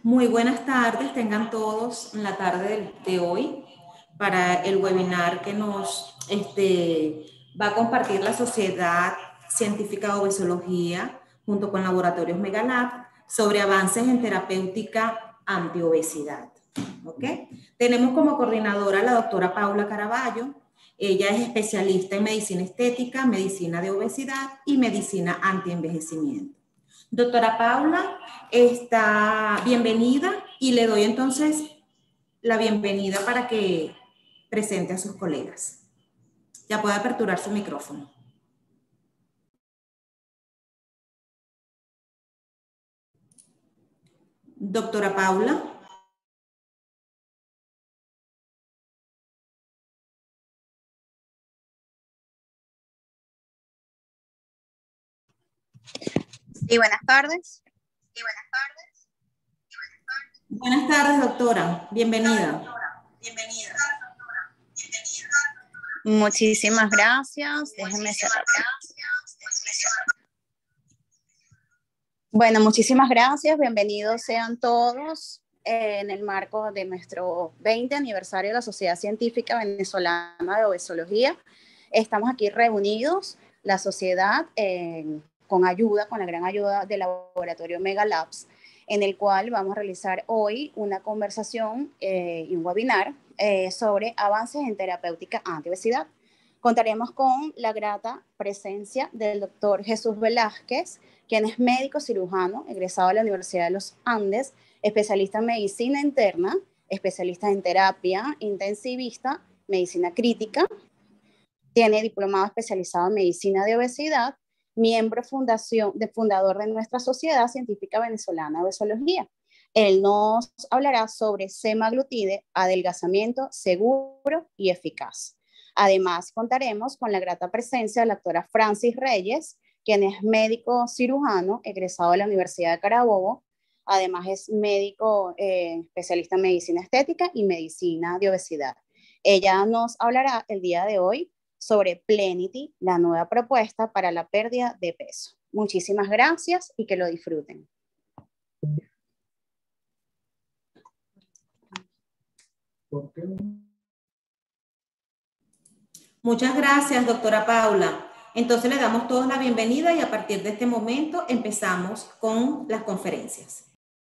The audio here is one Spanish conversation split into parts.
Muy buenas tardes, tengan todos en la tarde de hoy para el webinar que nos va a compartir la Sociedad Científica de Obesología junto con Laboratorios Megalab sobre avances en terapéutica antiobesidad. ¿Ok? Tenemos como coordinadora a la doctora Paula Caraballo. Ella es especialista en medicina estética, medicina de obesidad y medicina antienvejecimiento. Doctora Paula, bienvenida y le doy entonces la bienvenida para que presente a sus colegas. Ya puede aperturar su micrófono. Doctora Paula. Sí, buenas tardes. Buenas tardes, doctora. Bienvenida. Muchísimas gracias. Déjenme cerrar. Bueno, muchísimas gracias. Bienvenidos sean todos en el marco de nuestro 20 aniversario de la Sociedad Científica Venezolana de Obesología. Estamos aquí reunidos, la sociedad, con la gran ayuda del laboratorio Megalabs, en el cual vamos a realizar hoy una conversación y un webinar sobre avances en terapéutica antiobesidad. Contaremos con la grata presencia del doctor Jesús Velázquez, quien es médico cirujano, egresado de la Universidad de los Andes, especialista en medicina interna, especialista en terapia intensivista, medicina crítica, tiene diplomado especializado en medicina de obesidad, miembro fundador de nuestra Sociedad Científica Venezolana de Obesología. Él nos hablará sobre semaglutide, adelgazamiento seguro y eficaz. Además, contaremos con la grata presencia de la doctora Francis Reyes, quien es médico cirujano, egresado de la Universidad de Carabobo. Además, es médico especialista en medicina estética y medicina de obesidad. Ella nos hablará el día de hoy sobre Plenity, la nueva propuesta para la pérdida de peso. Muchísimas gracias y que lo disfruten. Muchas gracias, doctora Paula. Entonces le damos todos la bienvenida y a partir de este momento empezamos con las conferencias.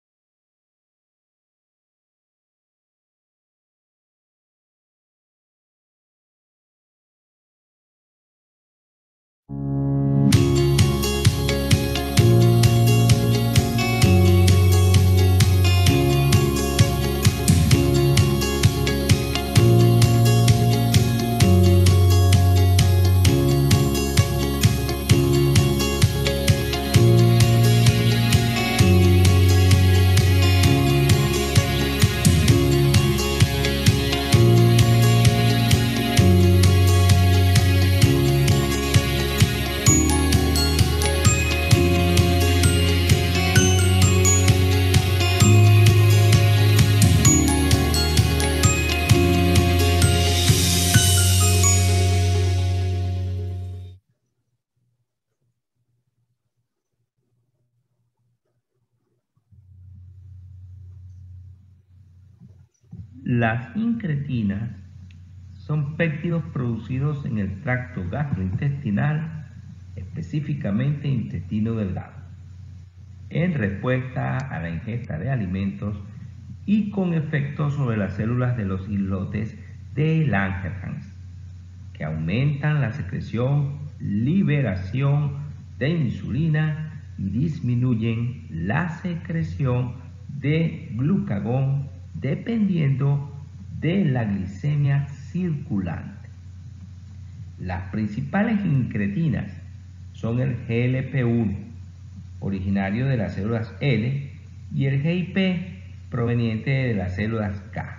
Las incretinas son péptidos producidos en el tracto gastrointestinal, específicamente intestino delgado, en respuesta a la ingesta de alimentos y con efectos sobre las células de los islotes de Langerhans, que aumentan la secreción, liberación de insulina y disminuyen la secreción de glucagón dependiendo de la glicemia circulante. Las principales incretinas son el GLP-1, originario de las células L, y el GIP, proveniente de las células K.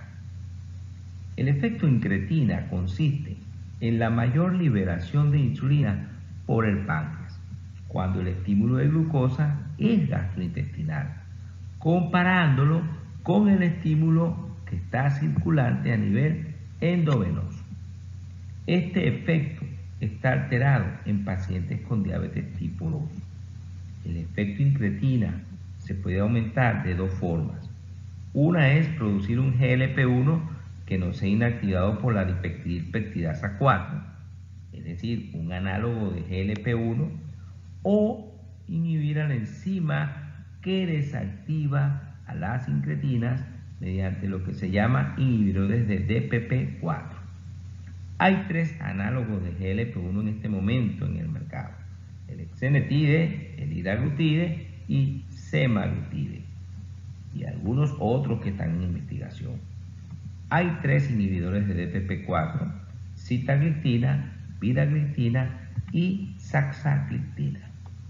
El efecto incretina consiste en la mayor liberación de insulina por el páncreas, cuando el estímulo de glucosa es gastrointestinal, comparándolo con el estímulo que está circulante a nivel endovenoso. Este efecto está alterado en pacientes con diabetes tipo 2. El efecto incretina se puede aumentar de dos formas: Una es producir un GLP-1 que no sea inactivado por la dipeptidasa 4, es decir, un análogo de GLP-1, o inhibir a la enzima que desactiva a las incretinas mediante lo que se llama inhibidores de DPP4. Hay 3 análogos de GLP-1 en este momento en el mercado: el exenatide, el liraglutide y semaglutide, y algunos otros que están en investigación. Hay 3 inhibidores de DPP4: sitagliptina, viragliptina y saxagliptina.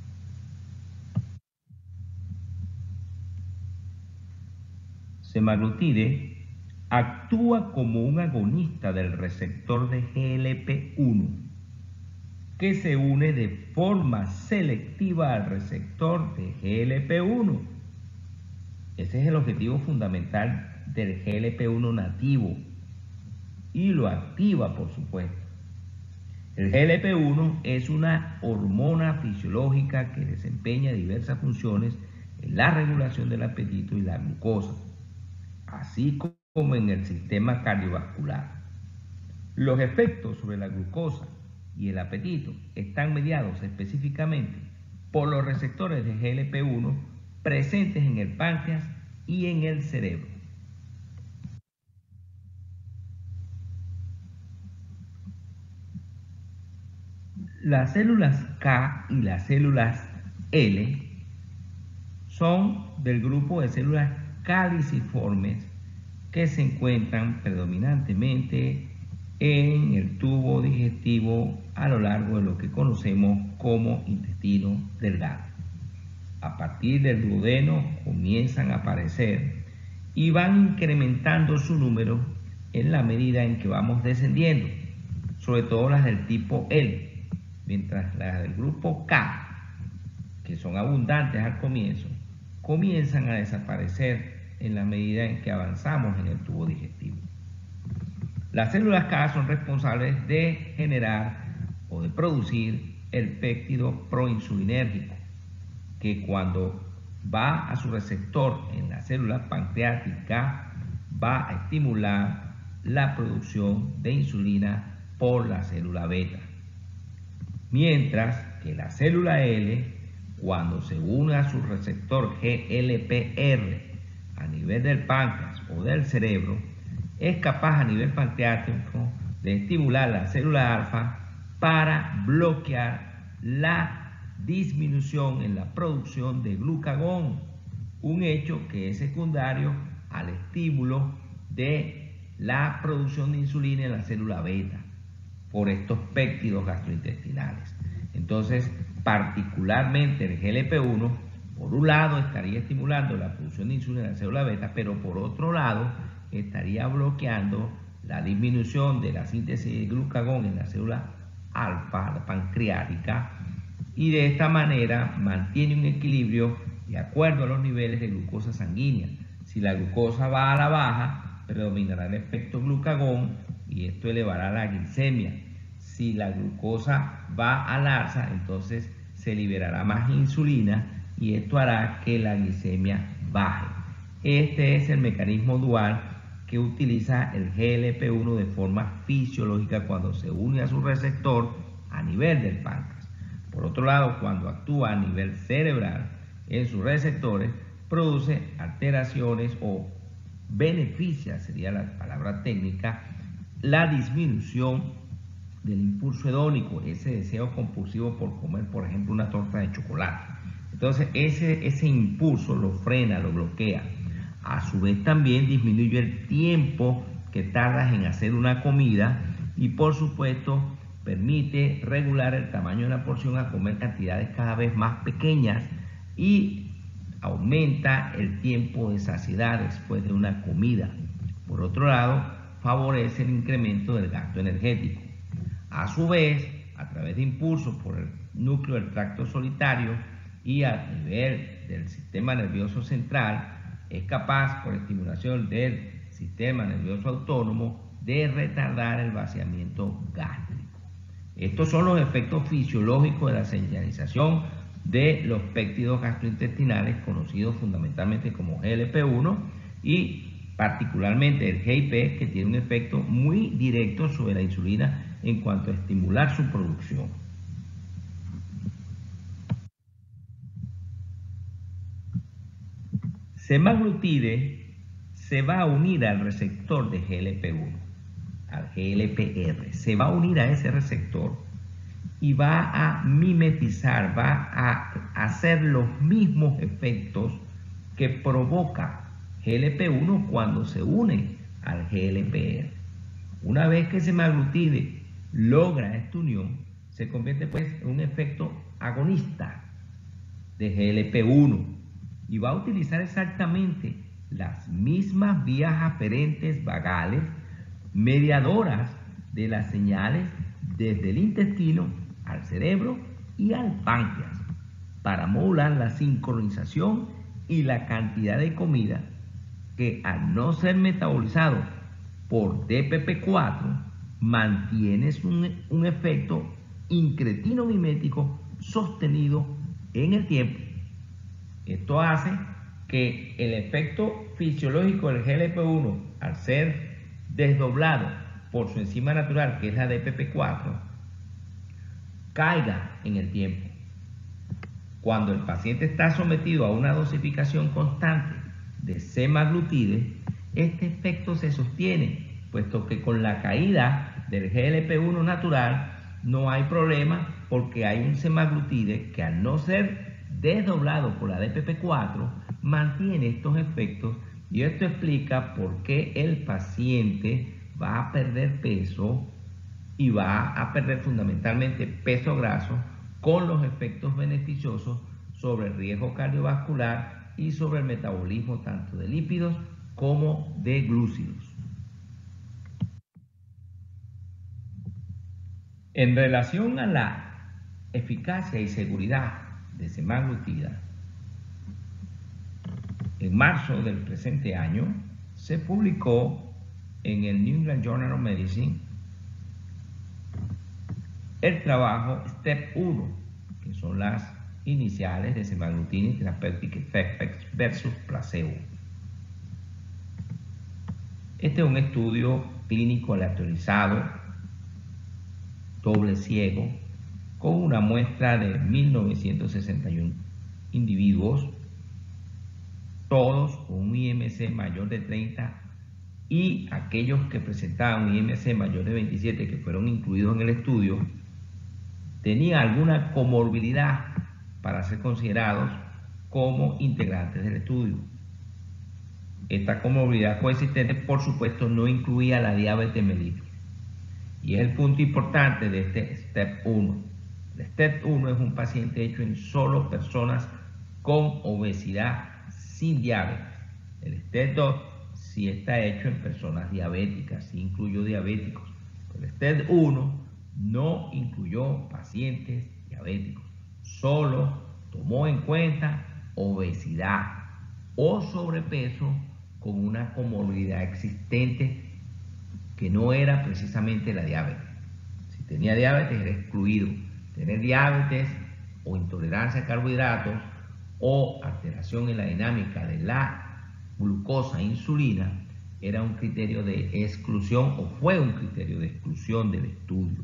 Semaglutide actúa como un agonista del receptor de GLP-1, que se une de forma selectiva al receptor de GLP-1. Ese es el objetivo fundamental del GLP-1 nativo, y lo activa, por supuesto. El GLP-1 es una hormona fisiológica que desempeña diversas funciones en la regulación del apetito y la glucosa, así como en el sistema cardiovascular. Los efectos sobre la glucosa y el apetito están mediados específicamente por los receptores de GLP-1 presentes en el páncreas y en el cerebro. Las células K y las células L son del grupo de células caliciformes que se encuentran predominantemente en el tubo digestivo a lo largo de lo que conocemos como intestino delgado. A partir del duodeno comienzan a aparecer y van incrementando su número en la medida en que vamos descendiendo, sobre todo las del tipo L, mientras las del grupo K, que son abundantes al comienzo, comienzan a desaparecer en la medida en que avanzamos en el tubo digestivo. Las células K son responsables de generar o de producir el péptido proinsulinérgico, que cuando va a su receptor en la célula pancreática va a estimular la producción de insulina por la célula beta. Mientras que la célula L, cuando se une a su receptor GLPR a nivel del páncreas o del cerebro, es capaz a nivel pancreático de estimular la célula alfa para bloquear la disminución en la producción de glucagón, un hecho que es secundario al estímulo de la producción de insulina en la célula beta por estos péptidos gastrointestinales. Entonces, particularmente el GLP-1, por un lado estaría estimulando la producción de insulina en la célula beta, pero por otro lado estaría bloqueando la disminución de la síntesis de glucagón en la célula alfa, la pancreática, y de esta manera mantiene un equilibrio de acuerdo a los niveles de glucosa sanguínea. Si la glucosa va a la baja, predominará el efecto glucagón y esto elevará la glicemia. Si la glucosa va al alza, entonces se liberará más insulina y esto hará que la glicemia baje. Este es el mecanismo dual que utiliza el GLP-1 de forma fisiológica cuando se une a su receptor a nivel del páncreas. Por otro lado, cuando actúa a nivel cerebral en sus receptores, produce alteraciones o beneficia, sería la palabra técnica, la disminución del impulso hedónico, ese deseo compulsivo por comer, por ejemplo, una torta de chocolate. Entonces, ese impulso lo frena, lo bloquea. A su vez, también disminuye el tiempo que tardas en hacer una comida y, por supuesto, permite regular el tamaño de la porción a comer cantidades cada vez más pequeñas y aumenta el tiempo de saciedad después de una comida. Por otro lado, favorece el incremento del gasto energético. A su vez, a través de impulsos por el núcleo del tracto solitario y a nivel del sistema nervioso central, es capaz, por estimulación del sistema nervioso autónomo, de retardar el vaciamiento gástrico. Estos son los efectos fisiológicos de la señalización de los péptidos gastrointestinales, conocidos fundamentalmente como GLP-1, y particularmente el GIP, que tiene un efecto muy directo sobre la insulina en cuanto a estimular su producción. Semaglutide se va a unir al receptor de GLP-1, al GLPR, se va a unir a ese receptor y va a mimetizar, va a hacer los mismos efectos que provoca GLP-1 cuando se une al GLPR. Una vez que semaglutide logra esta unión, se convierte pues en un efecto agonista de GLP-1 y va a utilizar exactamente las mismas vías aferentes vagales mediadoras de las señales desde el intestino al cerebro y al páncreas para modular la sincronización y la cantidad de comida que, al no ser metabolizado por DPP4, mantiene un efecto incretino mimético sostenido en el tiempo. Esto hace que el efecto fisiológico del GLP-1, al ser desdoblado por su enzima natural, que es la DPP4, caiga en el tiempo. Cuando el paciente está sometido a una dosificación constante de semaglutide, este efecto se sostiene, puesto que con la caída del GLP-1 natural no hay problema, porque hay un semaglutide que, al no ser desdoblado por la DPP4, mantiene estos efectos, y esto explica por qué el paciente va a perder peso y va a perder fundamentalmente peso graso, con los efectos beneficiosos sobre el riesgo cardiovascular y sobre el metabolismo tanto de lípidos como de glúcidos. En relación a la eficacia y seguridad de semaglutida, en marzo del presente año se publicó en el New England Journal of Medicine el trabajo STEP 1, que son las iniciales de semaglutide Therapeutic Effects versus placebo. Este es un estudio clínico aleatorizado, doble ciego, con una muestra de 1961 individuos, todos con un IMC mayor de 30, y aquellos que presentaban un IMC mayor de 27, que fueron incluidos en el estudio, tenían alguna comorbilidad para ser considerados como integrantes del estudio. Esta comorbilidad coexistente, por supuesto, no incluía la diabetes mellitus. Y es el punto importante de este STEP 1. El STEP 1 es un paciente hecho en solo personas con obesidad sin diabetes. El STEP 2 sí está hecho en personas diabéticas, sí incluyó diabéticos. Pero el STEP 1 no incluyó pacientes diabéticos, solo tomó en cuenta obesidad o sobrepeso con una comorbilidad existente que no era precisamente la diabetes. Si tenía diabetes era excluido. Tener diabetes o intolerancia a carbohidratos o alteración en la dinámica de la glucosa e insulina era un criterio de exclusión, o fue un criterio de exclusión del estudio.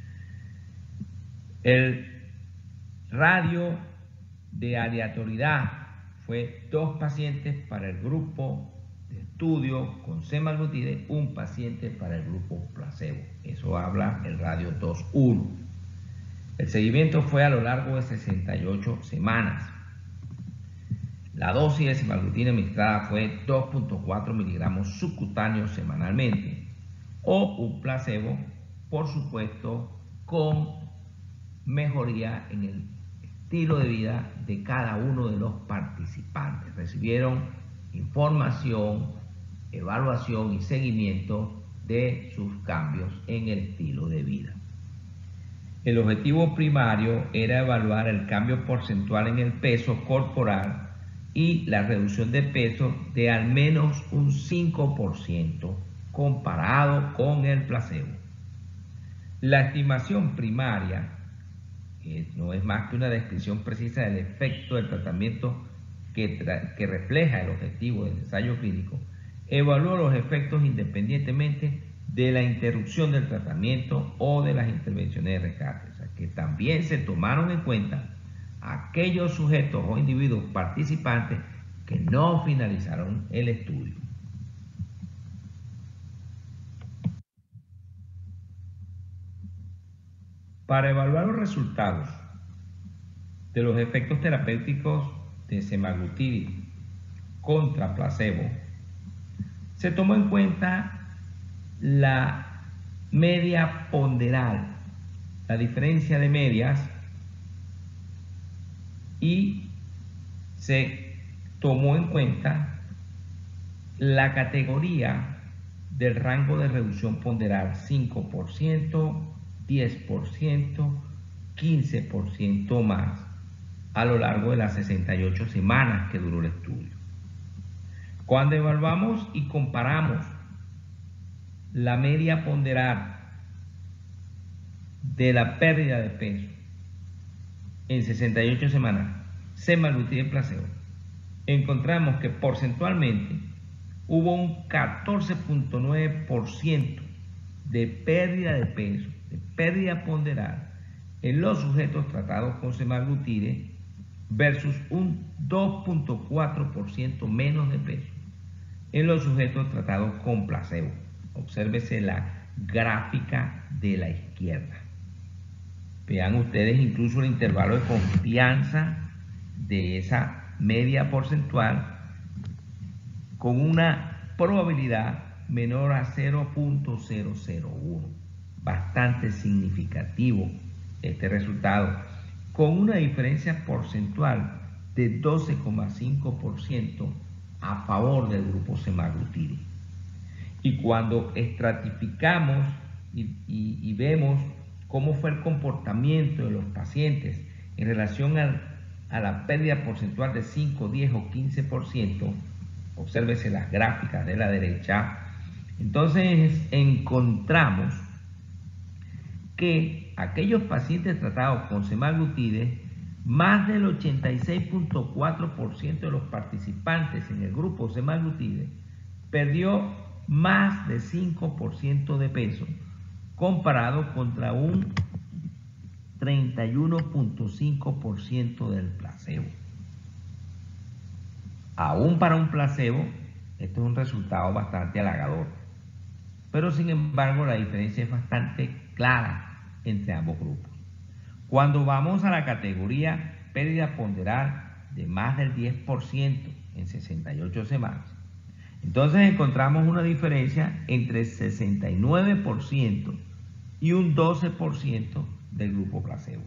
El radio de aleatoriedad fue 2 pacientes para el grupo de estudio con semaglutide, 1 paciente para el grupo placebo. Eso habla el radio 2.1. El seguimiento fue a lo largo de 68 semanas. La dosis de semaglutida administrada fue 2.4 miligramos subcutáneos semanalmente, o un placebo, por supuesto, con mejoría en el estilo de vida de cada uno de los participantes. Recibieron información, evaluación y seguimiento de sus cambios en el estilo de vida. El objetivo primario era evaluar el cambio porcentual en el peso corporal y la reducción de peso de al menos un 5% comparado con el placebo. La estimación primaria, que no es más que una descripción precisa del efecto del tratamiento que refleja el objetivo del ensayo clínico, evaluó los efectos independientemente de la interrupción del tratamiento o de las intervenciones de rescate. O sea, que también se tomaron en cuenta aquellos sujetos o individuos participantes que no finalizaron el estudio. Para evaluar los resultados de los efectos terapéuticos de semaglutide contra placebo, se tomó en cuenta la media ponderal, la diferencia de medias, y se tomó en cuenta la categoría del rango de reducción ponderal: 5%, 10%, 15% más a lo largo de las 68 semanas que duró el estudio. Cuando evaluamos y comparamos la media ponderal de la pérdida de peso en 68 semanas, semaglutide placebo, encontramos que porcentualmente hubo un 14.9% de pérdida de peso, de pérdida ponderal en los sujetos tratados con semaglutide versus un 2.4% menos de peso en los sujetos tratados con placebo. Obsérvese la gráfica de la izquierda. Vean ustedes incluso el intervalo de confianza de esa media porcentual con una probabilidad menor a 0.001. Bastante significativo este resultado, con una diferencia porcentual de 12,5% a favor del grupo semaglutide. Y cuando estratificamos y vemos cómo fue el comportamiento de los pacientes en relación a la pérdida porcentual de 5, 10 o 15%, obsérvese las gráficas de la derecha, entonces encontramos que aquellos pacientes tratados con semaglutide, más del 86.4% de los participantes en el grupo semaglutide perdió más de 5% de peso, comparado contra un 31.5% del placebo. Aún para un placebo, esto es un resultado bastante halagador, pero sin embargo la diferencia es bastante clara entre ambos grupos. Cuando vamos a la categoría pérdida ponderal de más del 10% en 68 semanas, entonces encontramos una diferencia entre 69% y un 12% del grupo placebo.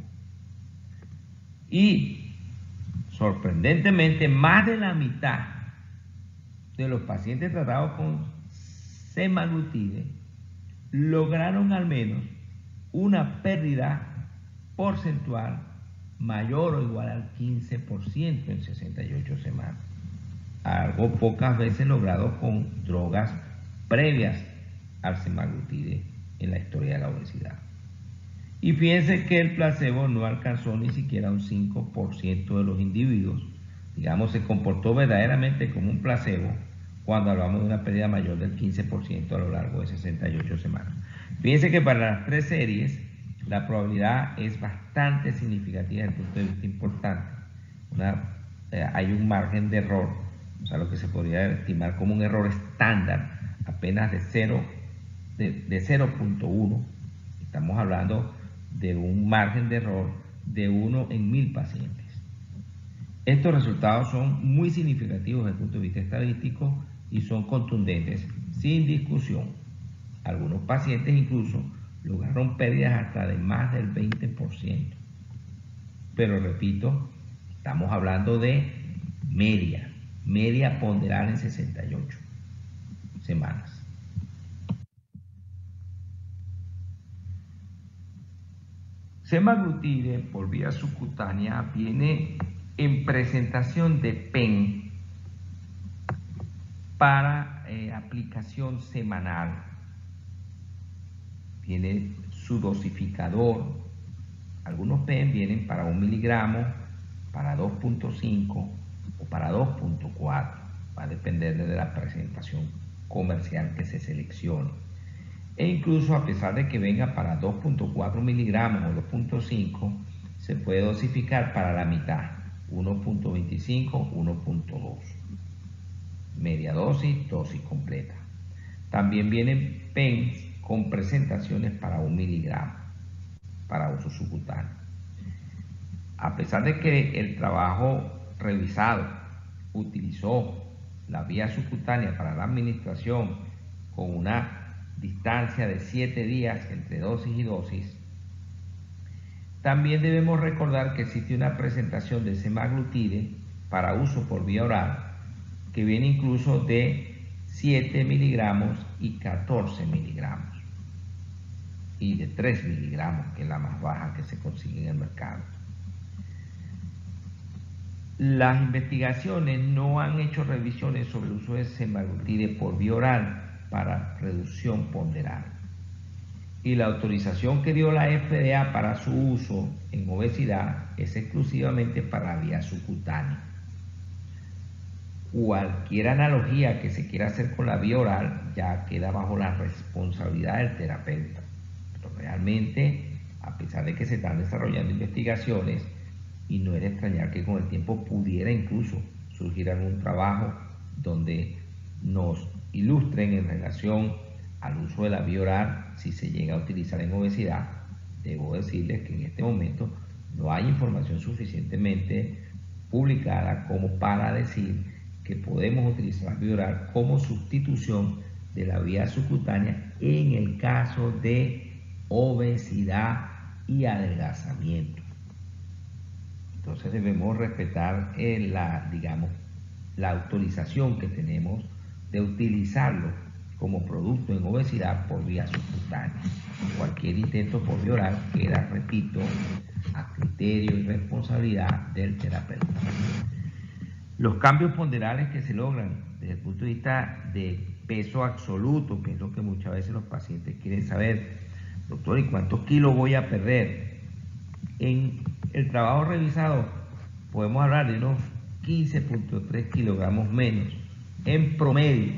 Y sorprendentemente, más de la mitad de los pacientes tratados con semaglutide lograron al menos una pérdida porcentual mayor o igual al 15% en 68 semanas. Algo pocas veces logrado con drogas previas al semaglutide en la historia de la obesidad. Y fíjense que el placebo no alcanzó ni siquiera un 5% de los individuos. Digamos, se comportó verdaderamente como un placebo cuando hablamos de una pérdida mayor del 15% a lo largo de 68 semanas. Fíjense que para las tres series la probabilidad es bastante significativa desde el punto de vista importante. Hay un margen de error, o sea, lo que se podría estimar como un error estándar, apenas de 0.1. Estamos hablando de un margen de error de 1 en 1000 pacientes. Estos resultados son muy significativos desde el punto de vista estadístico y son contundentes, sin discusión. Algunos pacientes incluso lograron pérdidas hasta de más del 20%. Pero repito, estamos hablando de media ponderal en 68 semanas. Semaglutide por vía subcutánea viene en presentación de pen para aplicación semanal. Tiene su dosificador. Algunos pen vienen para 1 miligramo, para 2.5 o para 2.4. Va a depender de la presentación comercial que se seleccione. E incluso a pesar de que venga para 2.4 miligramos o 2.5, se puede dosificar para la mitad, 1.25, 1.2. Media dosis, dosis completa. También vienen pens con presentaciones para 1 miligramo para uso subcutáneo. A pesar de que el trabajo revisado utilizó la vía subcutánea para la administración con una distancia de 7 días entre dosis y dosis, también debemos recordar que existe una presentación de semaglutide para uso por vía oral que viene incluso de 7 miligramos y 14 miligramos y de 3 miligramos, que es la más baja que se consigue en el mercado. Las investigaciones no han hecho revisiones sobre el uso de semaglutide por vía oral para reducción ponderal. Y la autorización que dio la FDA para su uso en obesidad es exclusivamente para la vía subcutánea. Cualquier analogía que se quiera hacer con la vía oral ya queda bajo la responsabilidad del terapeuta. Pero realmente, a pesar de que se están desarrollando investigaciones, y no es de extrañar que con el tiempo pudiera incluso surgir algún trabajo donde nos ilustren en relación al uso de la vía oral si se llega a utilizar en obesidad, debo decirles que en este momento no hay información suficientemente publicada como para decir que podemos utilizar la vía oral como sustitución de la vía subcutánea en el caso de obesidad y adelgazamiento. Entonces debemos respetar la autorización que tenemos de utilizarlo como producto en obesidad por vía subcutánea. Cualquier intento por vía oral queda, repito, a criterio y responsabilidad del terapeuta. Los cambios ponderales que se logran desde el punto de vista de peso absoluto, que es lo que muchas veces los pacientes quieren saber, doctor, ¿y cuántos kilos voy a perder? En el trabajo revisado podemos hablar de unos 15.3 kilogramos menos en promedio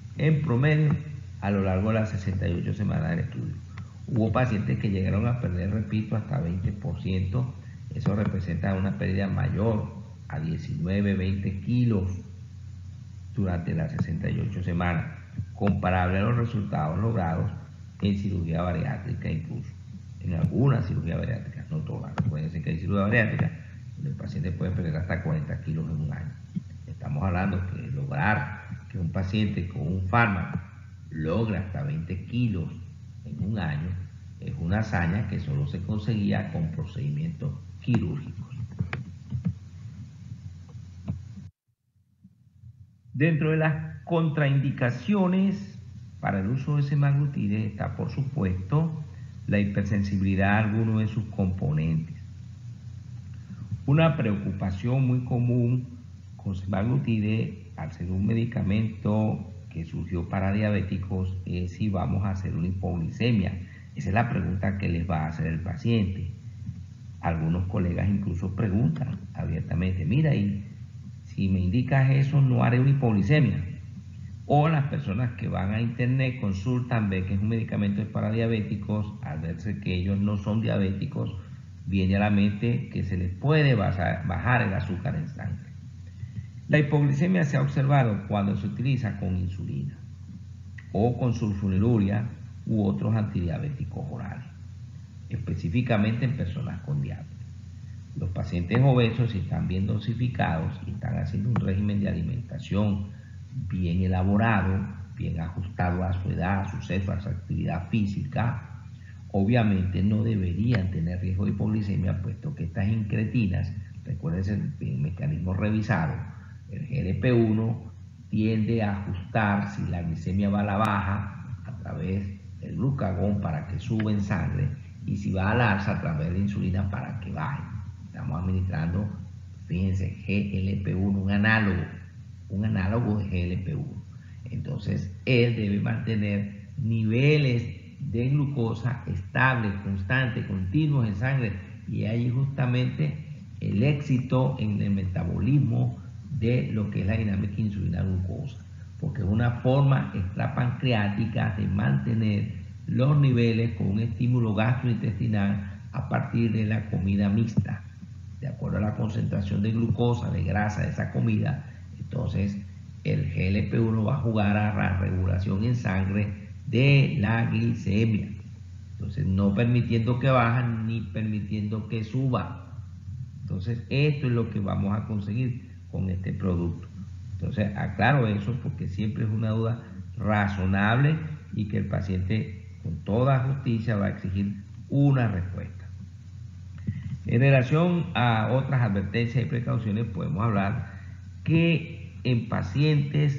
a lo largo de las 68 semanas del estudio. Hubo pacientes que llegaron a perder, repito, hasta 20%. Eso representa una pérdida mayor a 19, 20 kilos durante las 68 semanas, comparable a los resultados logrados en cirugía bariátrica incluso. En algunas cirugías bariátricas, no todas. Puede ser que hay cirugía bariátrica donde el paciente puede perder hasta 40 kilos en un año. Estamos hablando que lograr que un paciente con un fármaco logre hasta 20 kilos en un año es una hazaña que solo se conseguía con procedimientos quirúrgicos. Dentro de las contraindicaciones para el uso de semaglutide está, por supuesto, la hipersensibilidad a alguno de sus componentes. Una preocupación muy común con semaglutide, al ser un medicamento que surgió para diabéticos, es si vamos a hacer una hipoglicemia. Esa es la pregunta que les va a hacer el paciente. Algunos colegas incluso preguntan abiertamente, mira, y si me indicas eso, no haré una hipoglicemia. O las personas que van a internet consultan, ven que es un medicamento para diabéticos, al verse que ellos no son diabéticos, viene a la mente que se les puede bajar el azúcar en sangre. La hipoglicemia se ha observado cuando se utiliza con insulina o con sulfoniluria u otros antidiabéticos orales, específicamente en personas con diabetes. Los pacientes obesos, si están bien dosificados y están haciendo un régimen de alimentación bien elaborado, bien ajustado a su edad, a su sexo, a su actividad física, obviamente no deberían tener riesgo de hipoglicemia, puesto que estas incretinas, recuerden el mecanismo revisado, el GLP-1 tiende a ajustar si la glicemia va a la baja a través del glucagón para que suba en sangre y si va al alza a través de la insulina para que baje. Estamos administrando, fíjense, GLP-1, un análogo de GLP-1. Entonces, él debe mantener niveles de glucosa estables, constantes, continuos en sangre, y ahí justamente el éxito en el metabolismo de lo que es la dinámica insulina-glucosa, porque es una forma extrapancreática de mantener los niveles con un estímulo gastrointestinal a partir de la comida mixta. De acuerdo a la concentración de glucosa, de grasa de esa comida, entonces el GLP-1 va a jugar a la regulación en sangre de la glicemia. Entonces, no permitiendo que baje ni permitiendo que suba. Entonces, esto es lo que vamos a conseguir con este producto. Entonces, aclaro eso porque siempre es una duda razonable y que el paciente con toda justicia va a exigir una respuesta. En relación a otras advertencias y precauciones, podemos hablar que en pacientes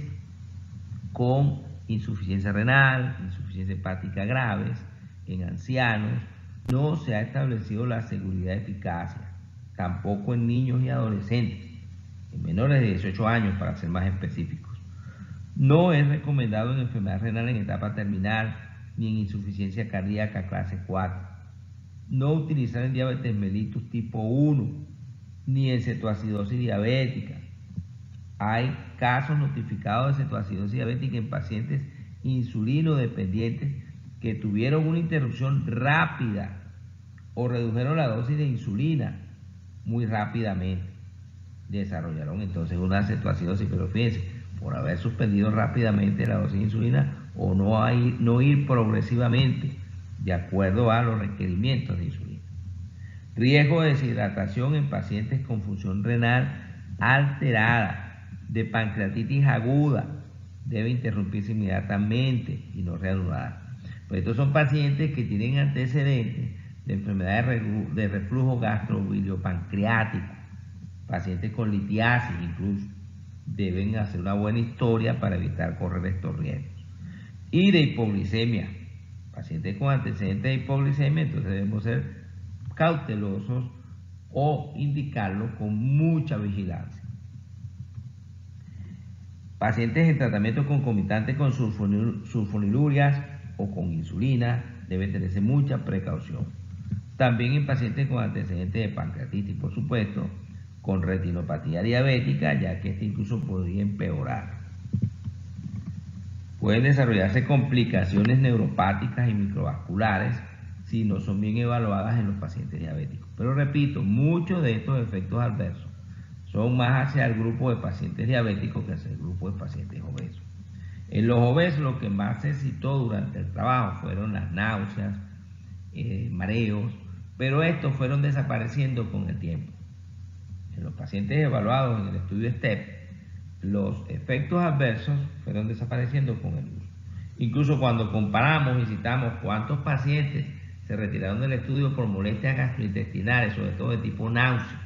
con insuficiencia renal, insuficiencia hepática graves, en ancianos, no se ha establecido la seguridad de eficacia, tampoco en niños y adolescentes, en menores de 18 años para ser más específicos. No es recomendado en enfermedad renal en etapa terminal ni en insuficiencia cardíaca clase 4. No utilizar en diabetes mellitus tipo 1 ni en cetoacidosis diabética. Hay casos notificados de cetoacidosis diabética en pacientes insulinodependientes que tuvieron una interrupción rápida o redujeron la dosis de insulina muy rápidamente. Desarrollaron entonces una cetoacidosis, pero fíjense, por haber suspendido rápidamente la dosis de insulina o no ir progresivamente de acuerdo a los requerimientos de insulina. Riesgo de deshidratación en pacientes con función renal alterada, de pancreatitis aguda, debe interrumpirse inmediatamente y no reanudar. Pues estos son pacientes que tienen antecedentes de enfermedades de reflujo gastrobiliopancreático, pacientes con litiasis incluso, deben hacer una buena historia para evitar correr estos riesgos. Y de hipoglicemia, pacientes con antecedentes de hipoglicemia, entonces debemos ser cautelosos o indicarlo con mucha vigilancia. Pacientes en tratamiento concomitante con sulfonilurias o con insulina debe tenerse mucha precaución. También en pacientes con antecedentes de pancreatitis, por supuesto, con retinopatía diabética, ya que este incluso podría empeorar. Pueden desarrollarse complicaciones neuropáticas y microvasculares si no son bien evaluadas en los pacientes diabéticos. Pero repito, muchos de estos efectos adversos son más hacia el grupo de pacientes diabéticos que hacia el grupo de pacientes obesos. En los obesos lo que más se citó durante el trabajo fueron las náuseas, mareos, pero estos fueron desapareciendo con el tiempo. En los pacientes evaluados en el estudio STEP, los efectos adversos fueron desapareciendo con el uso. Incluso cuando comparamos y citamos cuántos pacientes se retiraron del estudio por molestias gastrointestinales, sobre todo de tipo náusea,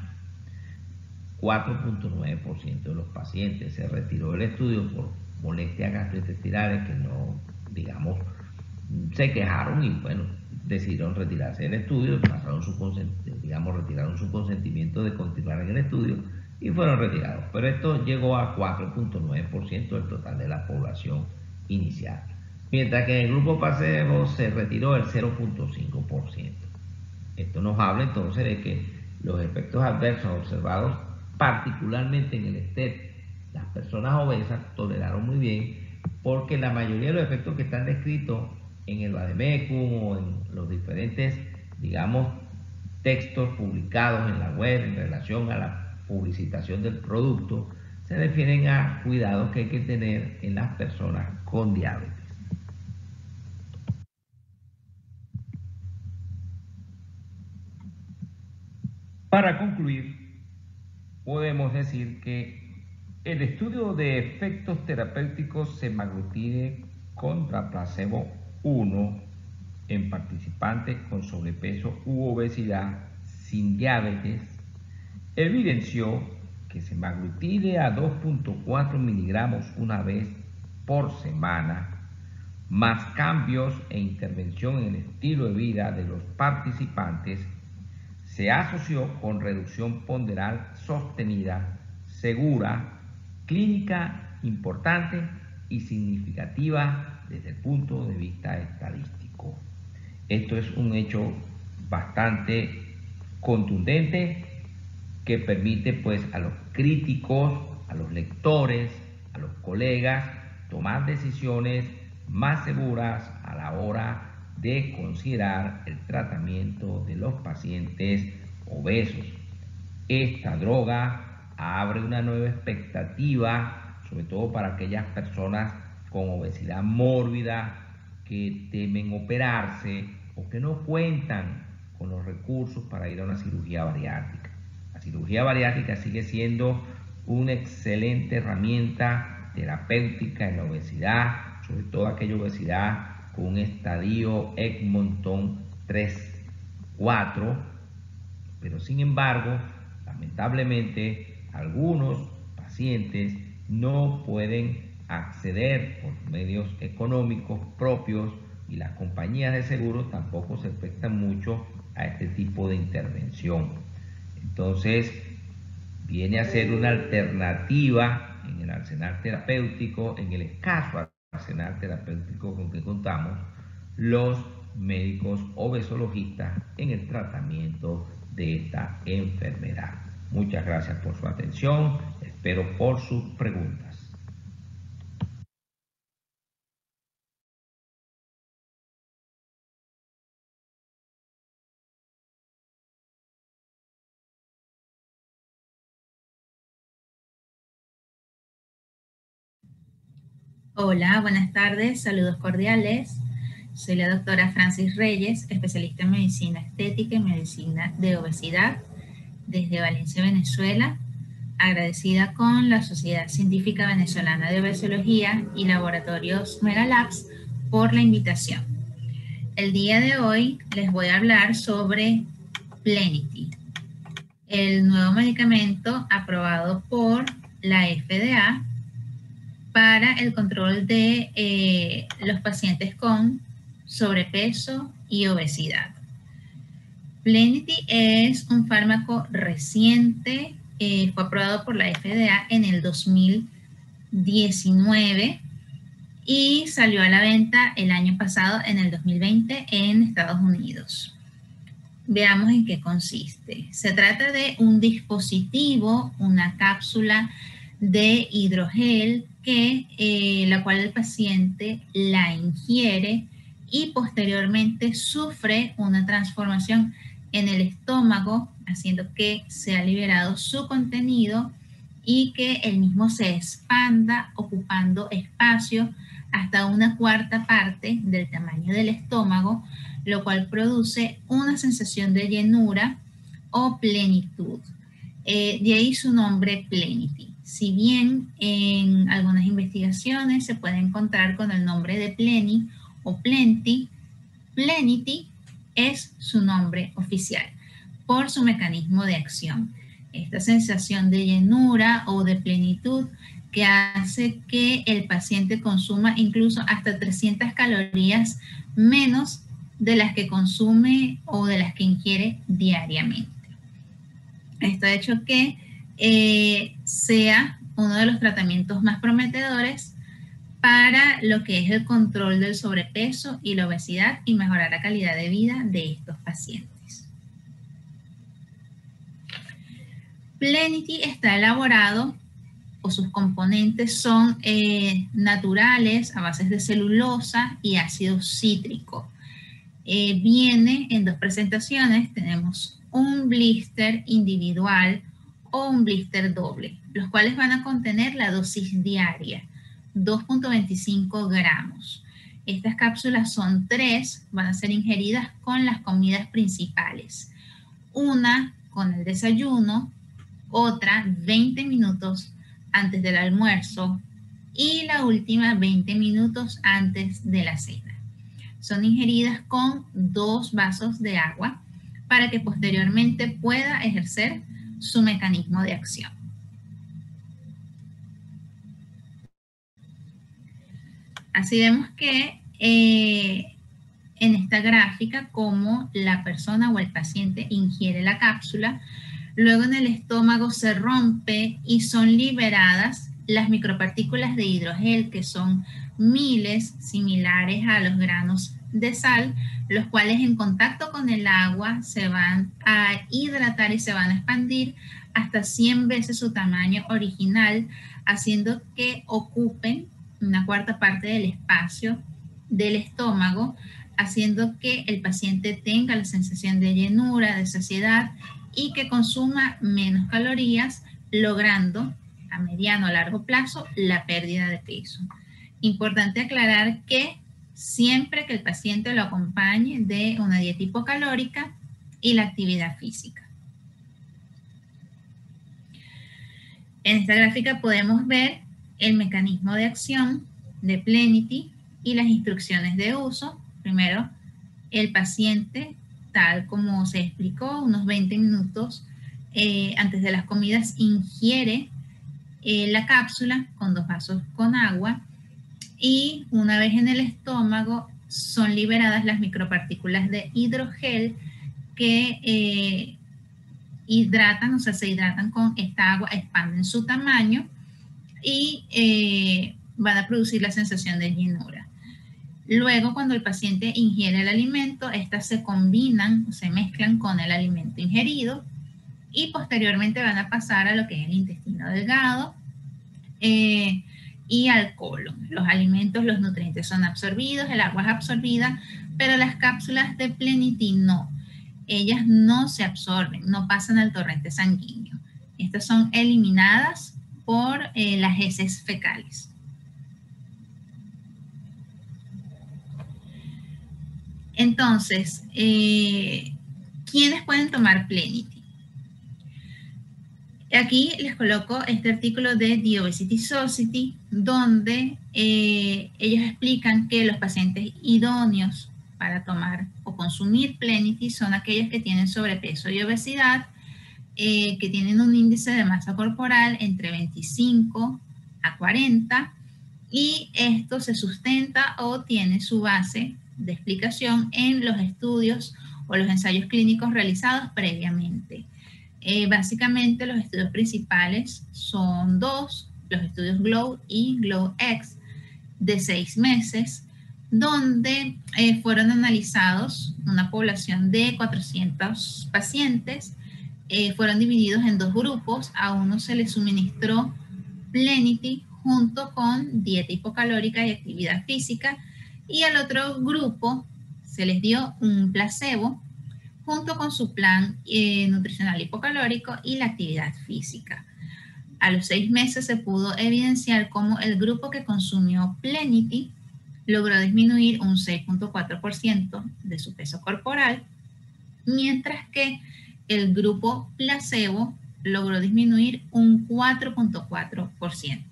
4.9% de los pacientes se retiró del estudio por molestias gastrointestinales que no, digamos, se quejaron y bueno, decidieron retirarse del estudio, retiraron su consentimiento de continuar en el estudio y fueron retirados. Pero esto llegó a 4.9% del total de la población inicial. Mientras que en el grupo placebo se retiró el 0.5%. Esto nos habla entonces de que los efectos adversos observados particularmente en el STEP, las personas obesas toleraron muy bien porque la mayoría de los efectos que están descritos en el Vademecum o en los diferentes, digamos, textos publicados en la web en relación a la publicitación del producto se refieren a cuidados que hay que tener en las personas con diabetes. Para concluir, podemos decir que el estudio de efectos terapéuticos semaglutide contra placebo 1 en participantes con sobrepeso u obesidad sin diabetes evidenció que semaglutide a 2.4 miligramos una vez por semana, más cambios e intervención en el estilo de vida de los participantes, se asoció con reducción ponderal sostenida, segura, clínica importante y significativa desde el punto de vista estadístico. Esto es un hecho bastante contundente que permite pues a los críticos a los lectores, a los colegas, tomar decisiones más seguras a la hora de considerar el tratamiento de los pacientes obesos. Esta droga abre una nueva expectativa, sobre todo para aquellas personas con obesidad mórbida que temen operarse o que no cuentan con los recursos para ir a una cirugía bariátrica. La cirugía bariátrica sigue siendo una excelente herramienta terapéutica en la obesidad, sobre todo aquella obesidad con un estadio Edmonton 3-4, pero sin embargo, lamentablemente, algunos pacientes no pueden acceder por medios económicos propios y las compañías de seguros tampoco se prestan mucho a este tipo de intervención. Entonces, viene a ser una alternativa en el arsenal terapéutico, en el escaso arsenal terapéutico con que contamos los médicos obesologistas en el tratamiento de esta enfermedad. Muchas gracias por su atención, espero por sus preguntas. Hola, buenas tardes, saludos cordiales. Soy la doctora Francis Reyes, especialista en medicina estética y medicina de obesidad desde Valencia, Venezuela, agradecida con la Sociedad Científica Venezolana de Obesiología y Laboratorios Megalabs por la invitación. El día de hoy les voy a hablar sobre Plenity, el nuevo medicamento aprobado por la FDA para el control de los pacientes con sobrepeso y obesidad. Plenity es un fármaco reciente, fue aprobado por la FDA en el 2019 y salió a la venta el año pasado, en el 2020, en Estados Unidos. Veamos en qué consiste. Se trata de un dispositivo, una cápsula de hidrogel la cual el paciente la ingiere y posteriormente sufre una transformación en el estómago, haciendo que sea liberado su contenido y que el mismo se expanda, ocupando espacio hasta una cuarta parte del tamaño del estómago, lo cual produce una sensación de llenura o plenitud. De ahí su nombre Plenity. Si bien en algunas investigaciones se puede encontrar con el nombre de Pleni o Plenty, Plenity es su nombre oficial por su mecanismo de acción. Esta sensación de llenura o de plenitud que hace que el paciente consuma incluso hasta 300 calorías menos de las que consume o de las que ingiere diariamente. Esto ha hecho que sea uno de los tratamientos más prometedores para lo que es el control del sobrepeso y la obesidad y mejorar la calidad de vida de estos pacientes. Plenity está elaborado, o sus componentes son naturales, a bases de celulosa y ácido cítrico. Viene en dos presentaciones, tenemos un blister individual o un blister doble, los cuales van a contener la dosis diaria, 2.25 gramos. Estas cápsulas son 3, van a ser ingeridas con las comidas principales. Una con el desayuno, otra 20 minutos antes del almuerzo y la última 20 minutos antes de la cena. Son ingeridas con 2 vasos de agua para que posteriormente pueda ejercer su mecanismo de acción. Así vemos que en esta gráfica cómo la persona o el paciente ingiere la cápsula, luego en el estómago se rompe y son liberadas las micropartículas de hidrogel, que son miles similares a los granos de sal, los cuales en contacto con el agua se van a hidratar y se van a expandir hasta 100 veces su tamaño original, haciendo que ocupen una cuarta parte del espacio del estómago, haciendo que el paciente tenga la sensación de llenura, de saciedad y que consuma menos calorías, logrando a mediano o largo plazo la pérdida de peso. Importante aclarar que siempre que el paciente lo acompañe de una dieta hipocalórica y la actividad física. En esta gráfica podemos ver el mecanismo de acción de Plenity y las instrucciones de uso. Primero, el paciente, tal como se explicó, unos 20 minutos antes de las comidas, ingiere la cápsula con 2 vasos con agua y una vez en el estómago son liberadas las micropartículas de hidrogel que hidratan, o sea, se hidratan con esta agua, expanden su tamaño y van a producir la sensación de llenura. Luego, cuando el paciente ingiere el alimento, estas se combinan o se mezclan con el alimento ingerido y posteriormente van a pasar a lo que es el intestino delgado y al colon. Los alimentos, los nutrientes son absorbidos, el agua es absorbida, pero las cápsulas de Plenity no. Ellas no se absorben, no pasan al torrente sanguíneo. Estas son eliminadas por las heces fecales. Entonces, ¿quiénes pueden tomar Plenity? Aquí les coloco este artículo de The Obesity Society, donde ellos explican que los pacientes idóneos para tomar o consumir Plenity son aquellos que tienen sobrepeso y obesidad, que tienen un índice de masa corporal entre 25 a 40, y esto se sustenta o tiene su base de explicación en los estudios o los ensayos clínicos realizados previamente. Básicamente los estudios principales son 2, los estudios GLOW y GLOW-X de 6 meses, donde fueron analizados una población de 400 pacientes, fueron divididos en 2 grupos. A uno se les suministró Plenity junto con dieta hipocalórica y actividad física, y al otro grupo se les dio un placebo junto con su plan nutricional hipocalórico y la actividad física. A los 6 meses se pudo evidenciar cómo el grupo que consumió Plenity logró disminuir un 6.4% de su peso corporal, mientras que el grupo placebo logró disminuir un 4.4%.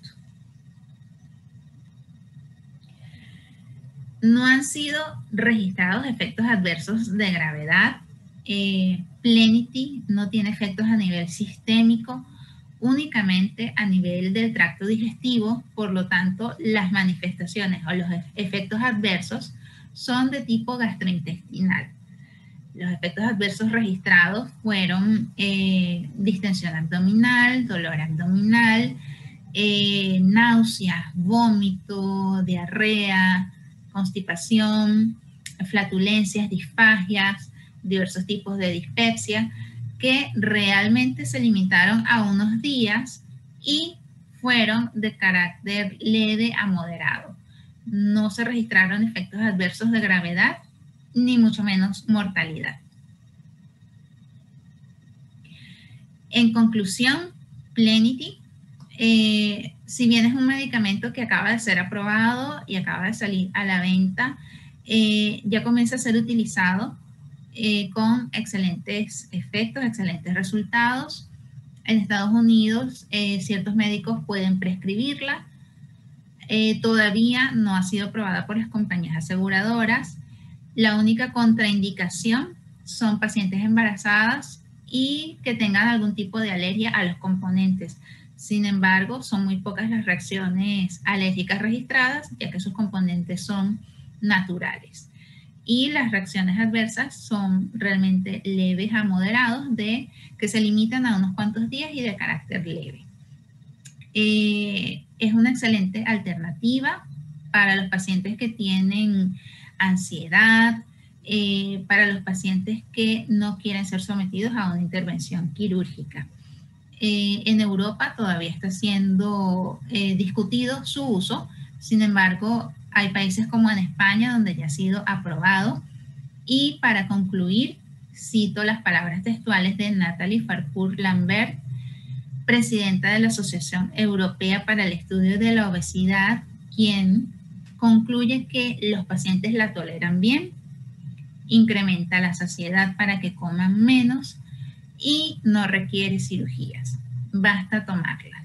No han sido registrados efectos adversos de gravedad. Plenity no tiene efectos a nivel sistémico, únicamente a nivel del tracto digestivo. Por lo tanto, las manifestaciones o los efectos adversos son de tipo gastrointestinal. Los efectos adversos registrados fueron distensión abdominal, dolor abdominal, náuseas, vómito, diarrea, constipación, flatulencias, disfagias, diversos tipos de dispepsia, que realmente se limitaron a unos días y fueron de carácter leve a moderado. No se registraron efectos adversos de gravedad, ni mucho menos mortalidad. En conclusión, Plenity, si bien es un medicamento que acaba de ser aprobado y acaba de salir a la venta, ya comienza a ser utilizado con excelentes efectos, excelentes resultados. En Estados Unidos, ciertos médicos pueden prescribirla. Todavía no ha sido aprobada por las compañías aseguradoras. La única contraindicación son pacientes embarazadas y que tengan algún tipo de alergia a los componentes. Sin embargo, son muy pocas las reacciones alérgicas registradas, ya que sus componentes son naturales. Y las reacciones adversas son realmente leves a moderados, que se limitan a unos cuantos días y de carácter leve. Es una excelente alternativa para los pacientes que tienen ansiedad, para los pacientes que no quieren ser sometidos a una intervención quirúrgica. En Europa todavía está siendo discutido su uso. Sin embargo, hay países como en España donde ya ha sido aprobado. Y para concluir, cito las palabras textuales de Nathalie Farpour-Lambert, presidenta de la Asociación Europea para el Estudio de la Obesidad, quien concluye que los pacientes la toleran bien, incrementa la saciedad para que coman menos y no requiere cirugías. Basta tomarlas.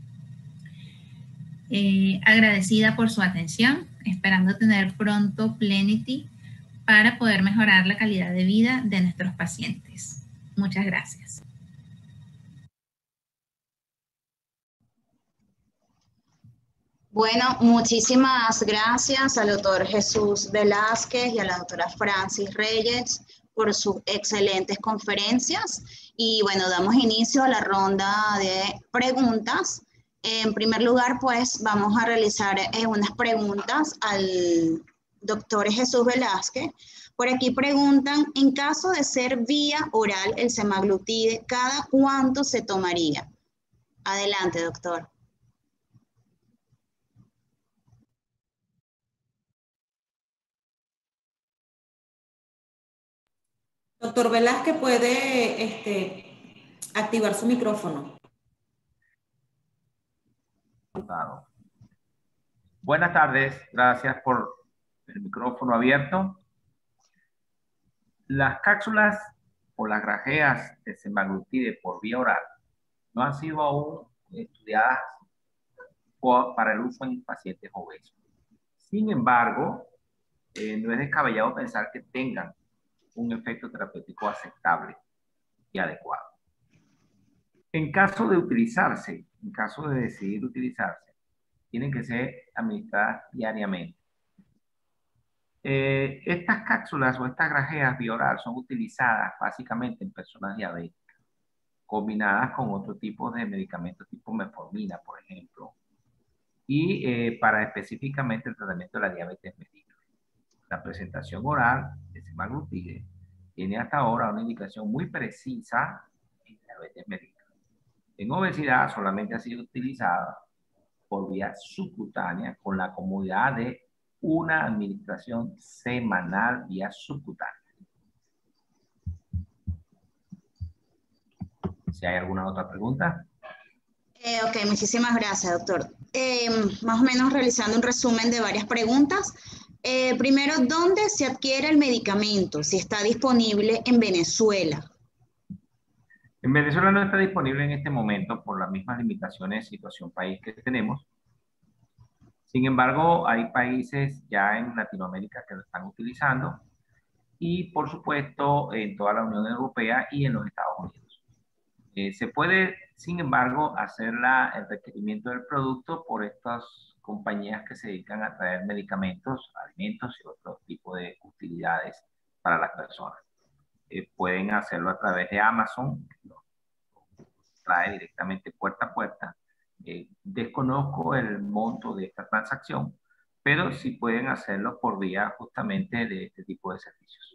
Agradecida por su atención, esperando tener pronto Plenity para poder mejorar la calidad de vida de nuestros pacientes. Muchas gracias. Bueno, muchísimas gracias al doctor Jesús Velázquez y a la doctora Francis Reyes por sus excelentes conferencias. Y bueno, damos inicio a la ronda de preguntas. En primer lugar, pues vamos a realizar unas preguntas al doctor Jesús Velázquez. Por aquí preguntan, en caso de ser vía oral el semaglutide, ¿cada cuánto se tomaría? Adelante, doctor. Doctor Velázquez, puede activar su micrófono. Buenas tardes, gracias por el micrófono abierto. Las cápsulas o las grajeas de semaglutide por vía oral no han sido aún estudiadas para el uso en pacientes obesos. Sin embargo, no es descabellado pensar que tengan un efecto terapéutico aceptable y adecuado. En caso de utilizarse, en caso de decidir utilizarse, tienen que ser administradas diariamente. Estas cápsulas o estas grajeas vía oral son utilizadas básicamente en personas diabéticas, combinadas con otro tipo de medicamentos tipo metformina, por ejemplo, y para específicamente el tratamiento de la diabetes mellitus. La presentación oral de semaglutide tiene hasta ahora una indicación muy precisa en diabetes mellitus. En obesidad solamente ha sido utilizada por vía subcutánea con la comodidad de una administración semanal vía subcutánea. Si hay alguna otra pregunta. Ok, muchísimas gracias, doctor. Más o menos realizando un resumen de varias preguntas. Primero, ¿dónde se adquiere el medicamento? Si está disponible en Venezuela. En Venezuela no está disponible en este momento por las mismas limitaciones de situación país que tenemos. Sin embargo, hay países ya en Latinoamérica que lo están utilizando y, por supuesto, en toda la Unión Europea y en los Estados Unidos. Se puede, sin embargo, hacer el requerimiento del producto por estas compañías que se dedican a traer medicamentos, alimentos y otro tipo de utilidades para las personas. Pueden hacerlo a través de Amazon, que lo trae directamente puerta a puerta. Desconozco el monto de esta transacción, pero sí pueden hacerlo por vía justamente de este tipo de servicios.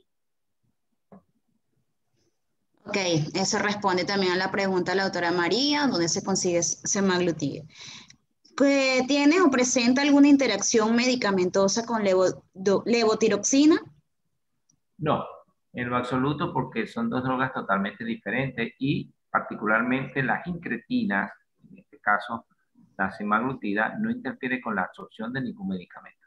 Ok, eso responde también a la pregunta de la doctora María, ¿dónde se consigue semaglutide? ¿Tiene o presenta alguna interacción medicamentosa con levotiroxina? No, en lo absoluto, porque son dos drogas totalmente diferentes y particularmente las incretinas, en este caso la semaglutida, no interfiere con la absorción de ningún medicamento.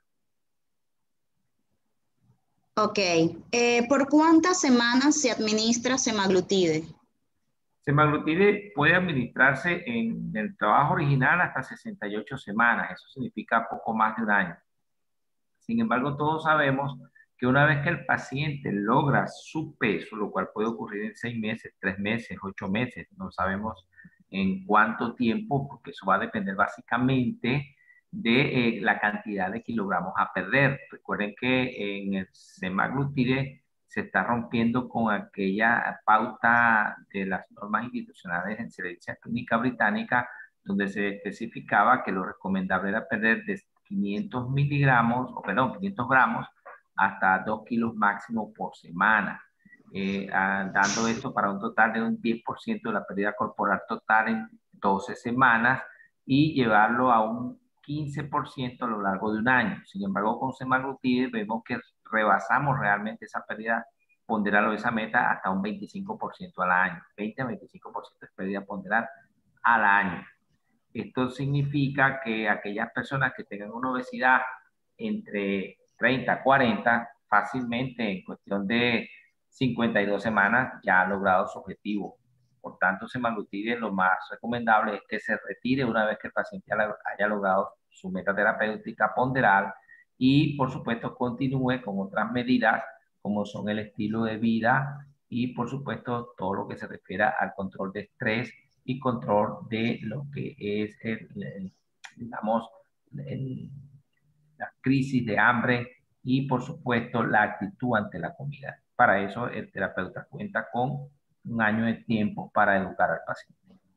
Ok, ¿por cuántas semanas se administra semaglutide? Semaglutide puede administrarse en el trabajo original hasta 68 semanas, eso significa poco más de un año. Sin embargo, todos sabemos que una vez que el paciente logra su peso, lo cual puede ocurrir en 6 meses, 3 meses, 8 meses, no sabemos en cuánto tiempo, porque eso va a depender básicamente de la cantidad de kilogramos a perder. Recuerden que en el semaglutide se está rompiendo con aquella pauta de las normas institucionales en Ciencia Clínica Británica, donde se especificaba que lo recomendable era perder de 500 miligramos, o perdón, 500 gramos hasta 2 kilos máximo por semana. dando esto para un total de un 10% de la pérdida corporal total en 12 semanas y llevarlo a un 15% a lo largo de un año. Sin embargo, con semaglutide vemos que rebasamos realmente esa pérdida ponderal o esa meta hasta un 25% al año, 20 a 25% de pérdida ponderal al año. Esto significa que aquellas personas que tengan una obesidad entre 30 a 40, fácilmente en cuestión de 52 semanas ya han logrado su objetivo. Por tanto, semaglutide lo más recomendable es que se retire una vez que el paciente haya logrado su meta terapéutica ponderal y, por supuesto, continúe con otras medidas como son el estilo de vida y, por supuesto, todo lo que se refiere al control de estrés y control de lo que es, digamos, la crisis de hambre y, por supuesto, la actitud ante la comida. Para eso, el terapeuta cuenta con un año de tiempo para educar al paciente.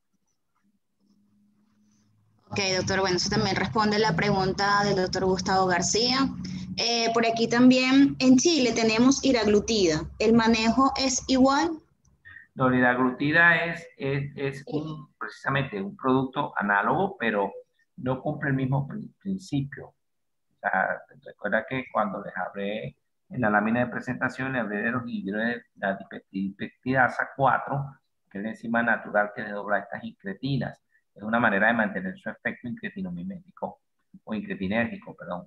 Ok, doctor, bueno, eso también responde la pregunta del doctor Gustavo García. Por aquí también, en Chile tenemos liraglutida. ¿El manejo es igual? La liraglutida es precisamente un producto análogo, pero no cumple el mismo principio. O sea, recuerda que cuando les hablé en la lámina de presentación, les hablé de los inhibidores de la dipeptidasa 4, que es la enzima natural que desdobla estas incretinas. Es una manera de mantener su efecto incretinomimético o incretinérgico, perdón.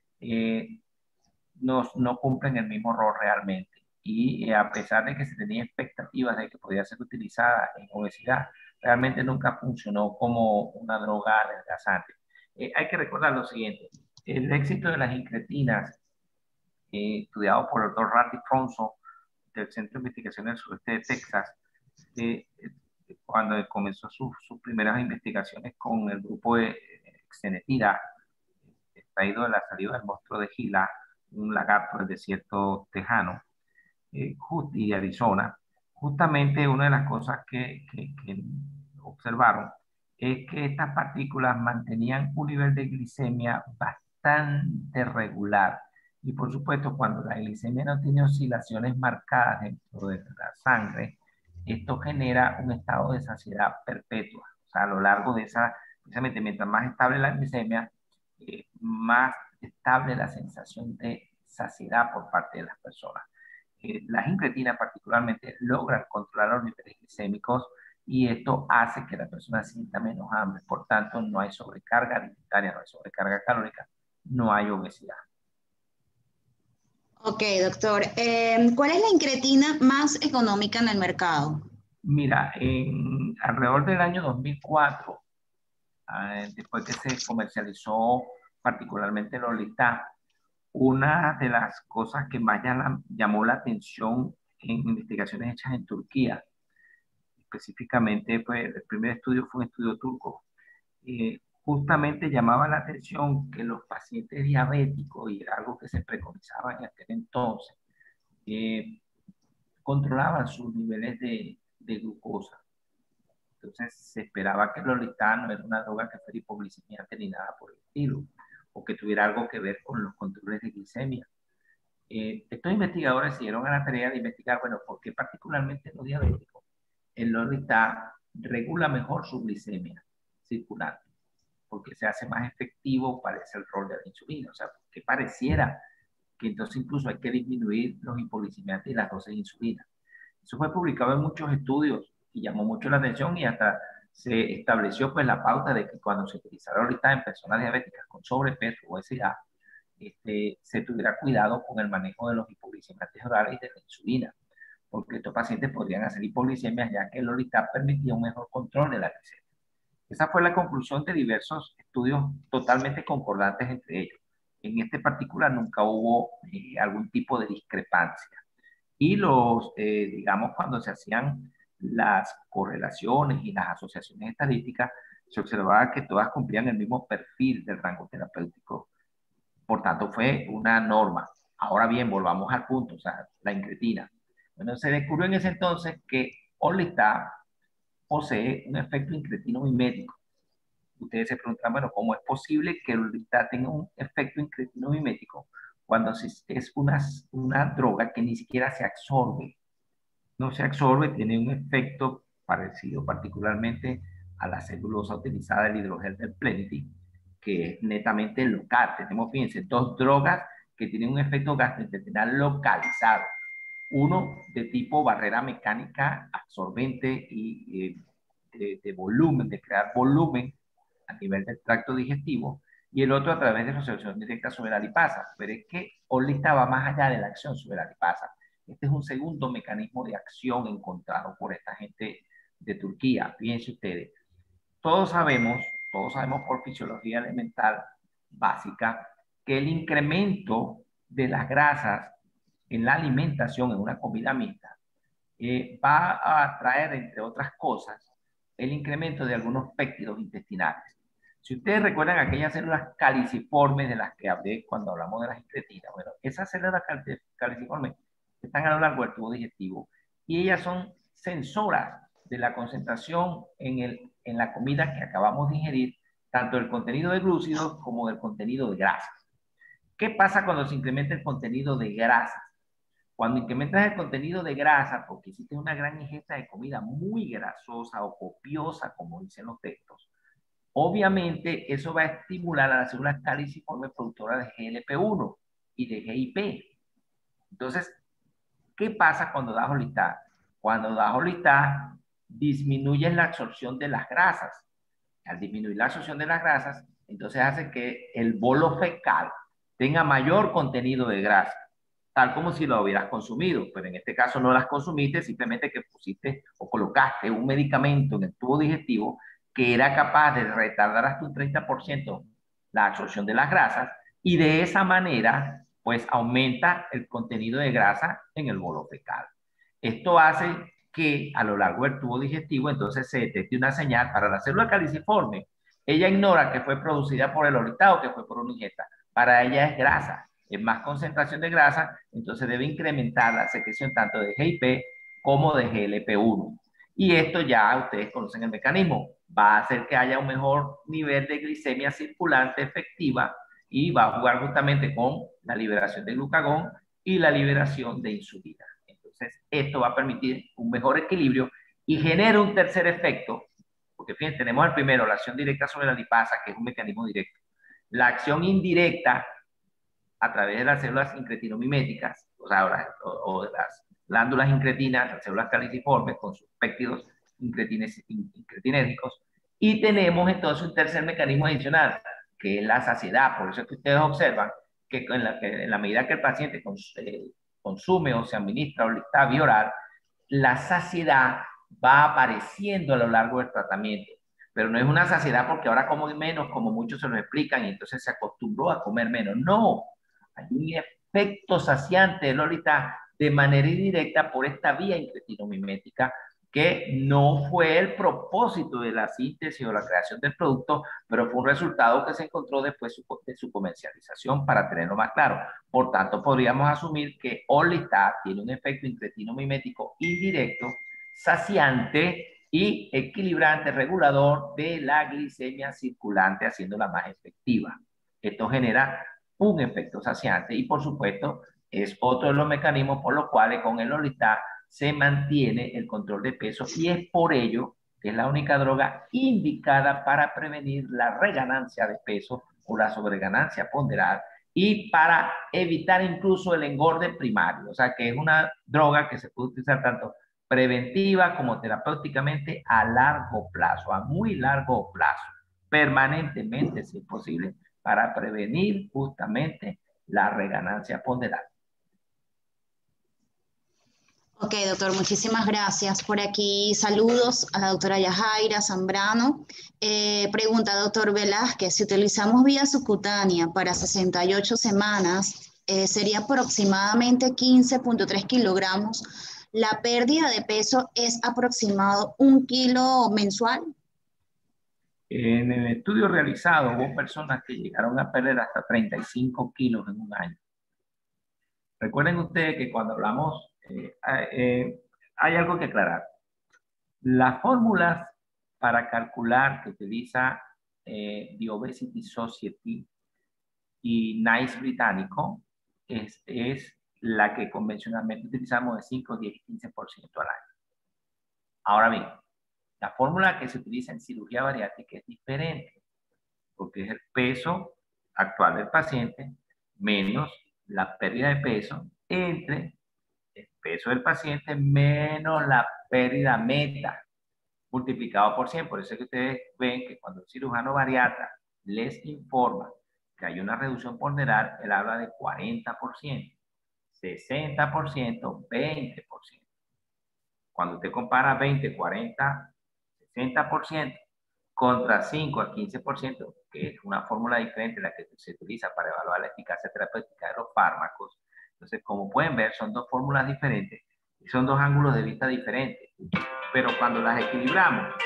No cumplen el mismo rol realmente. Y a pesar de que se tenía expectativas de que podía ser utilizada en obesidad, realmente nunca funcionó como una droga adelgazante. Hay que recordar lo siguiente, el éxito de las incretinas, estudiado por el doctor Randy Fronso del Centro de Investigación del Sureste de Texas, cuando comenzó sus primeras investigaciones con el grupo de xenetida, extraído de la salida del monstruo de Gila, un lagarto del desierto tejano y de Arizona. Justamente una de las cosas que observaron es que estas partículas mantenían un nivel de glicemia bastante regular. Y por supuesto, cuando la glicemia no tiene oscilaciones marcadas dentro de la sangre, esto genera un estado de saciedad perpetua. O sea, a lo largo de esa, precisamente mientras más estable la glicemia, más estable la sensación de saciedad por parte de las personas. Las incretinas particularmente logran controlar los niveles glicémicos y esto hace que la persona sienta menos hambre. Por tanto, no hay sobrecarga alimentaria, no hay sobrecarga calórica, no hay obesidad. Ok, doctor. ¿Cuál es la incretina más económica en el mercado? Mira, alrededor del año 2004, después que se comercializó particularmente el Orlistat, una de las cosas que más llamó la atención en investigaciones hechas en Turquía, específicamente, pues el primer estudio fue un estudio turco, justamente llamaba la atención que los pacientes diabéticos, y era algo que se preconizaba en aquel entonces, controlaban sus niveles de glucosa. Entonces se esperaba que el Orlistat no era una droga que fuera hipoglicemiante ni nada por el estilo, o que tuviera algo que ver con los controles de glicemia. Estos investigadores se dieron a la tarea de investigar, bueno, ¿por qué particularmente en los diabéticos el Orlistat regula mejor su glicemia circulante? Porque se hace más efectivo, parece el rol de la insulina. O sea, que pareciera que entonces incluso hay que disminuir los hipoglicemiantes y las dosis de insulina. Eso fue publicado en muchos estudios y llamó mucho la atención y hasta se estableció pues la pauta de que cuando se utilizara Orlistat en personas diabéticas con sobrepeso o obesidad, se tuviera cuidado con el manejo de los hipoglicemiantes orales y de la insulina, porque estos pacientes podrían hacer hipoglicemias ya que el Orlistat permitía un mejor control de la glicemia. Esa fue la conclusión de diversos estudios totalmente concordantes entre ellos. En este particular nunca hubo algún tipo de discrepancia. Y digamos, cuando se hacían las correlaciones y las asociaciones estadísticas, se observaba que todas cumplían el mismo perfil del rango terapéutico. Por tanto, fue una norma. Ahora bien, volvamos al punto, o sea, la incretina. Bueno, se descubrió en ese entonces que Orlistat posee un efecto incretino mimético. Ustedes se preguntan, bueno, ¿cómo es posible que el Orlistat tenga un efecto incretino mimético cuando es una droga que ni siquiera se absorbe no se absorbe, tiene un efecto parecido particularmente a la celulosa utilizada, el hidrogel del Plenity, que es netamente local. Tenemos, fíjense, dos drogas que tienen un efecto gastrointestinal localizado. Uno de tipo barrera mecánica absorbente y de volumen, de crear volumen a nivel del tracto digestivo, y el otro a través de resolución directa sobre la lipasa. Pero es que Orlista va más allá de la acción sobre la lipasa. Este es un segundo mecanismo de acción encontrado por esta gente de Turquía. Fíjense ustedes, todos sabemos por fisiología elemental básica que el incremento de las grasas en la alimentación, en una comida mixta, va a traer, entre otras cosas, el incremento de algunos péptidos intestinales. Si ustedes recuerdan aquellas células caliciformes de las que hablé cuando hablamos de las incretinas, bueno, esas células caliciformes están a lo largo del tubo digestivo y ellas son sensoras de la concentración en la comida que acabamos de ingerir, tanto del contenido de glúcidos como del contenido de grasas. ¿Qué pasa cuando se incrementa el contenido de grasas? Cuando incrementas el contenido de grasa, porque hiciste una gran ingesta de comida muy grasosa o copiosa, como dicen los textos, obviamente eso va a estimular a las células caliciformes productoras de GLP-1 y de GIP. Entonces, ¿qué pasa cuando das Orlistat? Cuando das Orlistat, disminuyes la absorción de las grasas. Al disminuir la absorción de las grasas, entonces hace que el bolo fecal tenga mayor contenido de grasa, tal como si lo hubieras consumido, pero en este caso no las consumiste, simplemente que pusiste o colocaste un medicamento en el tubo digestivo que era capaz de retardar hasta un 30% la absorción de las grasas y de esa manera pues aumenta el contenido de grasa en el bolo fecal. Esto hace que a lo largo del tubo digestivo entonces se detecte una señal para la célula caliciforme. Ella ignora que fue producida por el Orlistat o que fue por una ingesta. Para ella es grasa, es más concentración de grasa, entonces debe incrementar la secreción tanto de GIP como de GLP-1. Y esto ya ustedes conocen el mecanismo. Va a hacer que haya un mejor nivel de glicemia circulante efectiva y va a jugar justamente con la liberación de glucagón y la liberación de insulina. Entonces, esto va a permitir un mejor equilibrio y genera un tercer efecto, porque fíjense, tenemos el primero, la acción directa sobre la lipasa, que es un mecanismo directo. La acción indirecta a través de las células incretinomiméticas, o de las glándulas incretinas, las células caliciformes con sus péptidos incretinérgicos. Y tenemos entonces un tercer mecanismo adicional, que es la saciedad. Por eso es que ustedes observan que en la medida que el paciente consume o se administra Orlistat vía oral, la saciedad va apareciendo a lo largo del tratamiento. Pero no es una saciedad porque ahora como menos, como muchos se lo explican, y entonces se acostumbró a comer menos. No, hay un efecto saciante del Orlistat de manera indirecta por esta vía incretinomimética que no fue el propósito de la síntesis o la creación del producto, pero fue un resultado que se encontró después de su comercialización, para tenerlo más claro. Por tanto, podríamos asumir que Orlistat tiene un efecto incretinomimético indirecto, saciante y equilibrante, regulador de la glicemia circulante, haciéndola más efectiva. Esto genera un efecto saciante y, por supuesto, es otro de los mecanismos por los cuales con el Orlistat se mantiene el control de peso, y es por ello que es la única droga indicada para prevenir la reganancia de peso o la sobreganancia ponderal y para evitar incluso el engorde primario. O sea que es una droga que se puede utilizar tanto preventiva como terapéuticamente a largo plazo, a muy largo plazo, permanentemente si es posible, para prevenir justamente la reganancia ponderal. Ok, doctor, muchísimas gracias. Por aquí saludos a la doctora Yajaira Zambrano. Pregunta, doctor Velázquez, si utilizamos vía subcutánea para 68 semanas, sería aproximadamente 15.3 kilogramos. ¿La pérdida de peso es aproximado 1 kilo mensual? En el estudio realizado hubo personas que llegaron a perder hasta 35 kilos en un año. Recuerden ustedes que cuando hablamos, hay algo que aclarar. Las fórmulas para calcular que utiliza The Obesity Society y NICE británico es la que convencionalmente utilizamos de 5, 10 y 15% al año. Ahora bien, la fórmula que se utiliza en cirugía bariátrica es diferente, porque es el peso actual del paciente menos la pérdida de peso entre el peso del paciente menos la pérdida meta multiplicado por 100. Por eso es que ustedes ven que cuando el cirujano bariatra les informa que hay una reducción ponderal, él habla de 40%, 60%, 20%. Cuando usted compara 20, 40, 60% contra 5 a 15%, que es una fórmula diferente la que se utiliza para evaluar la eficacia terapéutica de los fármacos. Entonces, como pueden ver, son dos fórmulas diferentes y son dos ángulos de vista diferentes. Pero cuando las equilibramos,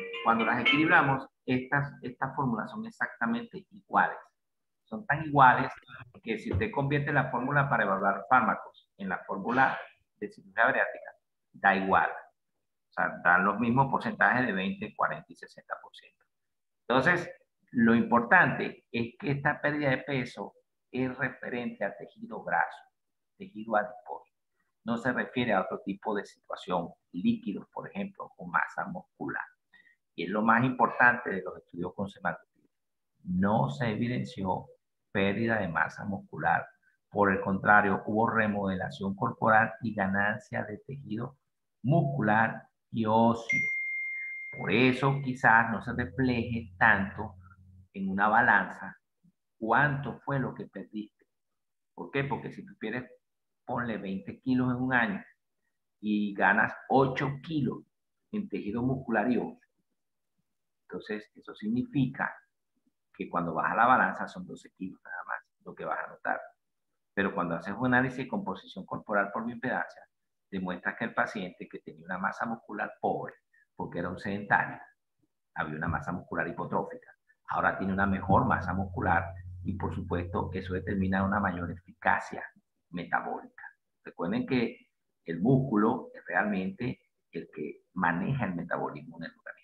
estas fórmulas son exactamente iguales. Son tan iguales que si usted convierte la fórmula para evaluar fármacos en la fórmula de cirugía bariátrica, da igual. O sea, dan los mismos porcentajes de 20, 40 y 60%. Entonces, lo importante es que esta pérdida de peso es referente al tejido graso, tejido adiposo. No se refiere a otro tipo de situación, líquidos, por ejemplo, o masa muscular. Y es lo más importante de los estudios con semaglutida. No se evidenció pérdida de masa muscular. Por el contrario, hubo remodelación corporal y ganancia de tejido muscular y óseo. Por eso quizás no se refleje tanto en una balanza cuánto fue lo que perdiste. ¿Por qué? Porque si tú quieres, ponle 20 kilos en un año y ganas 8 kilos en tejido muscular y óseo. Entonces, eso significa que cuando vas a la balanza son 12 kilos nada más lo que vas a notar. Pero cuando haces un análisis de composición corporal por bioimpedancia, demuestras que el paciente que tenía una masa muscular pobre, porque era un sedentario, había una masa muscular hipotrófica, ahora tiene una mejor masa muscular y por supuesto eso determina una mayor eficacia metabólica. Recuerden que el músculo es realmente el que maneja el metabolismo en el organismo.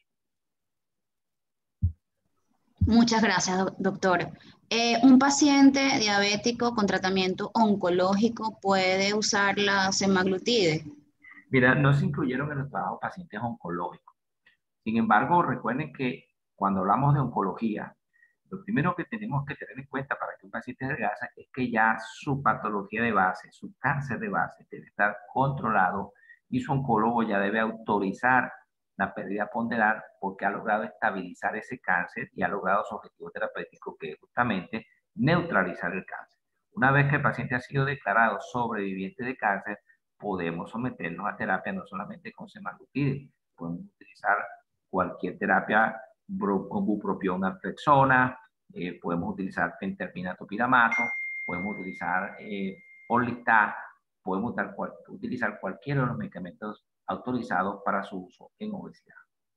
Muchas gracias, doctor. ¿Un paciente diabético con tratamiento oncológico puede usar la semaglutide? Mira, no se incluyeron en los trabajos pacientes oncológicos. Sin embargo, recuerden que cuando hablamos de oncología, lo primero que tenemos que tener en cuenta para que un paciente adelgaza es que ya su patología de base, su cáncer de base, debe estar controlado y su oncólogo ya debe autorizar la pérdida ponderal porque ha logrado estabilizar ese cáncer y ha logrado su objetivo terapéutico, que es justamente neutralizar el cáncer. Una vez que el paciente ha sido declarado sobreviviente de cáncer, podemos someternos a terapia no solamente con semaglutide, podemos utilizar cualquier terapia, bupropión, naltrexona, podemos utilizar penterpinatopiramato, podemos utilizar Orlistat, podemos utilizar cualquiera de los medicamentos autorizados para su uso en obesidad.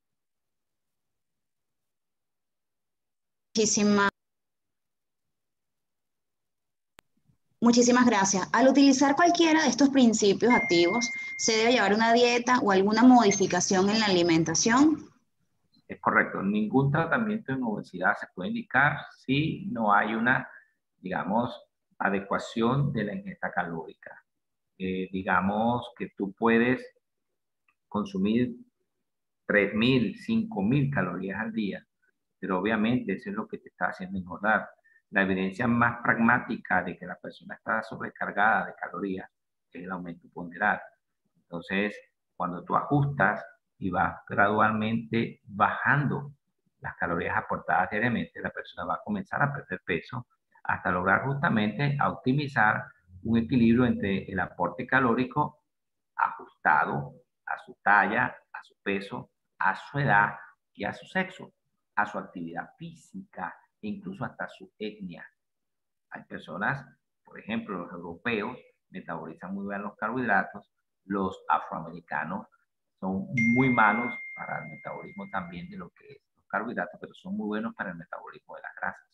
Muchísimas gracias. Al utilizar cualquiera de estos principios activos, ¿se debe llevar una dieta o alguna modificación en la alimentación? Es correcto. Ningún tratamiento en obesidad se puede indicar si no hay una, digamos, adecuación de la ingesta calórica. Digamos que tú puedes consumir 3.000, 5.000 calorías al día, pero obviamente eso es lo que te está haciendo engordar. La evidencia más pragmática de que la persona está sobrecargada de calorías es el aumento ponderal. Entonces, cuando tú ajustas y vas gradualmente bajando las calorías aportadas diariamente, la persona va a comenzar a perder peso hasta lograr justamente optimizar un equilibrio entre el aporte calórico ajustado a su talla, a su peso, a su edad y a su sexo, a su actividad física e incluso hasta su etnia. Hay personas, por ejemplo, los europeos metabolizan muy bien los carbohidratos, los afroamericanos son muy malos para el metabolismo también de lo que es los carbohidratos, pero son muy buenos para el metabolismo de las grasas.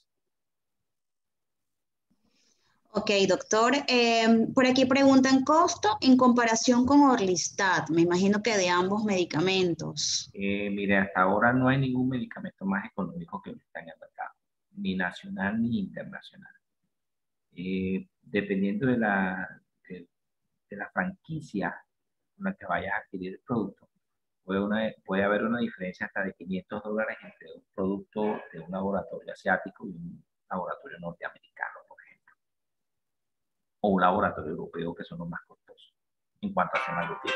Ok, doctor. Por aquí preguntan costo en comparación con Orlistat. Me imagino que de ambos medicamentos. Mire, hasta ahora no hay ningún medicamento más económico que está en el mercado, ni nacional ni internacional. Dependiendo del la franquicia con la que vayas a adquirir el producto, puede haber una diferencia hasta de $500 entre un producto de un laboratorio asiático y un laboratorio norteamericano, por ejemplo, o un laboratorio europeo, que son los más costosos en cuanto a semaglutida.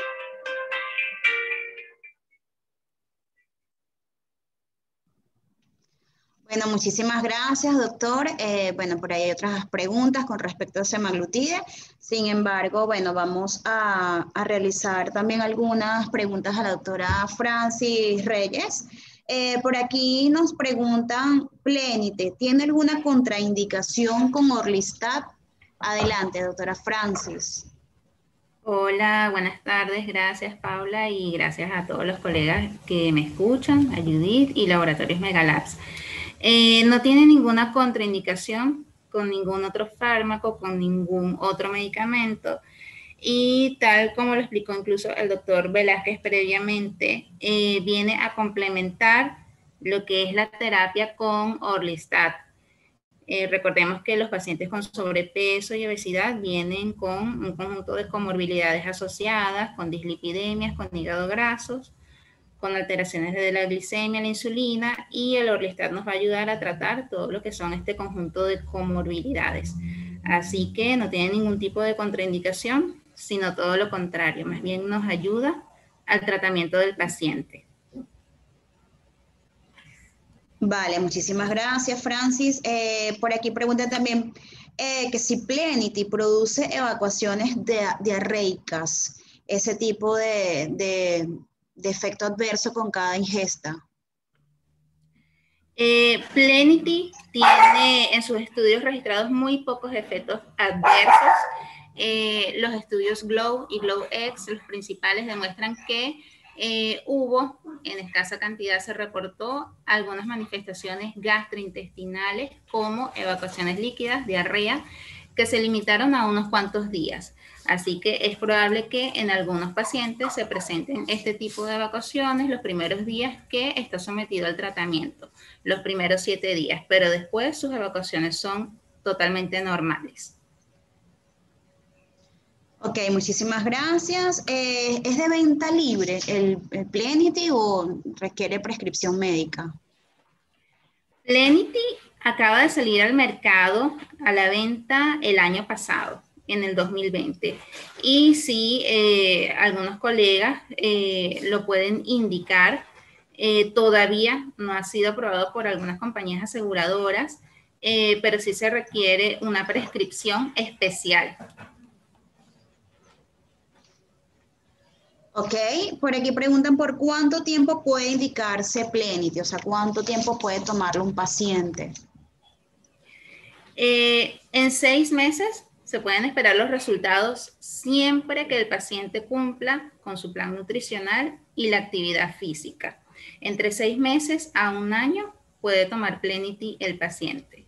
Bueno, muchísimas gracias, doctor. Bueno, por ahí hay otras preguntas con respecto a semaglutide. Sin embargo, bueno, vamos a realizar también algunas preguntas a la doctora Francis Reyes. Por aquí nos preguntan, Plenity, ¿tiene alguna contraindicación con Orlistat? Adelante, doctora Francis. Hola, buenas tardes, gracias Paula y gracias a todos los colegas que me escuchan, a Judith y Laboratorios Megalabs. No tiene ninguna contraindicación con ningún otro fármaco, con ningún otro medicamento y tal como lo explicó incluso el doctor Velázquez previamente, viene a complementar lo que es la terapia con Orlistat. Recordemos que los pacientes con sobrepeso y obesidad vienen con un conjunto de comorbilidades asociadas, con dislipidemias, con hígado grasos, con alteraciones de la glicemia, la insulina, y el Orlistat nos va a ayudar a tratar todo lo que son este conjunto de comorbilidades. Así que no tiene ningún tipo de contraindicación, sino todo lo contrario, más bien nos ayuda al tratamiento del paciente. Vale, muchísimas gracias, Francis. Por aquí preguntan también que si Plenity produce evacuaciones diarreicas, ese tipo de efecto adverso con cada ingesta. Plenity tiene en sus estudios registrados muy pocos efectos adversos. Los estudios GLOW y GLOW-X, los principales, demuestran que hubo, en escasa cantidad se reportó, algunas manifestaciones gastrointestinales como evacuaciones líquidas, diarrea, que se limitaron a unos cuantos días. Así que es probable que en algunos pacientes se presenten este tipo de evacuaciones los primeros días que está sometido al tratamiento, los primeros 7 días, pero después sus evacuaciones son totalmente normales. Ok, muchísimas gracias. ¿Es de venta libre el Plenity o requiere prescripción médica? Plenity acaba de salir al mercado a la venta el año pasado, en el 2020. Y sí, algunos colegas lo pueden indicar. Todavía no ha sido aprobado por algunas compañías aseguradoras, pero sí se requiere una prescripción especial. Ok, por aquí preguntan por cuánto tiempo puede indicarse Plenity, o sea, cuánto tiempo puede tomarlo un paciente. En 6 meses se pueden esperar los resultados siempre que el paciente cumpla con su plan nutricional y la actividad física. Entre 6 meses a 1 año puede tomar Plenity el paciente.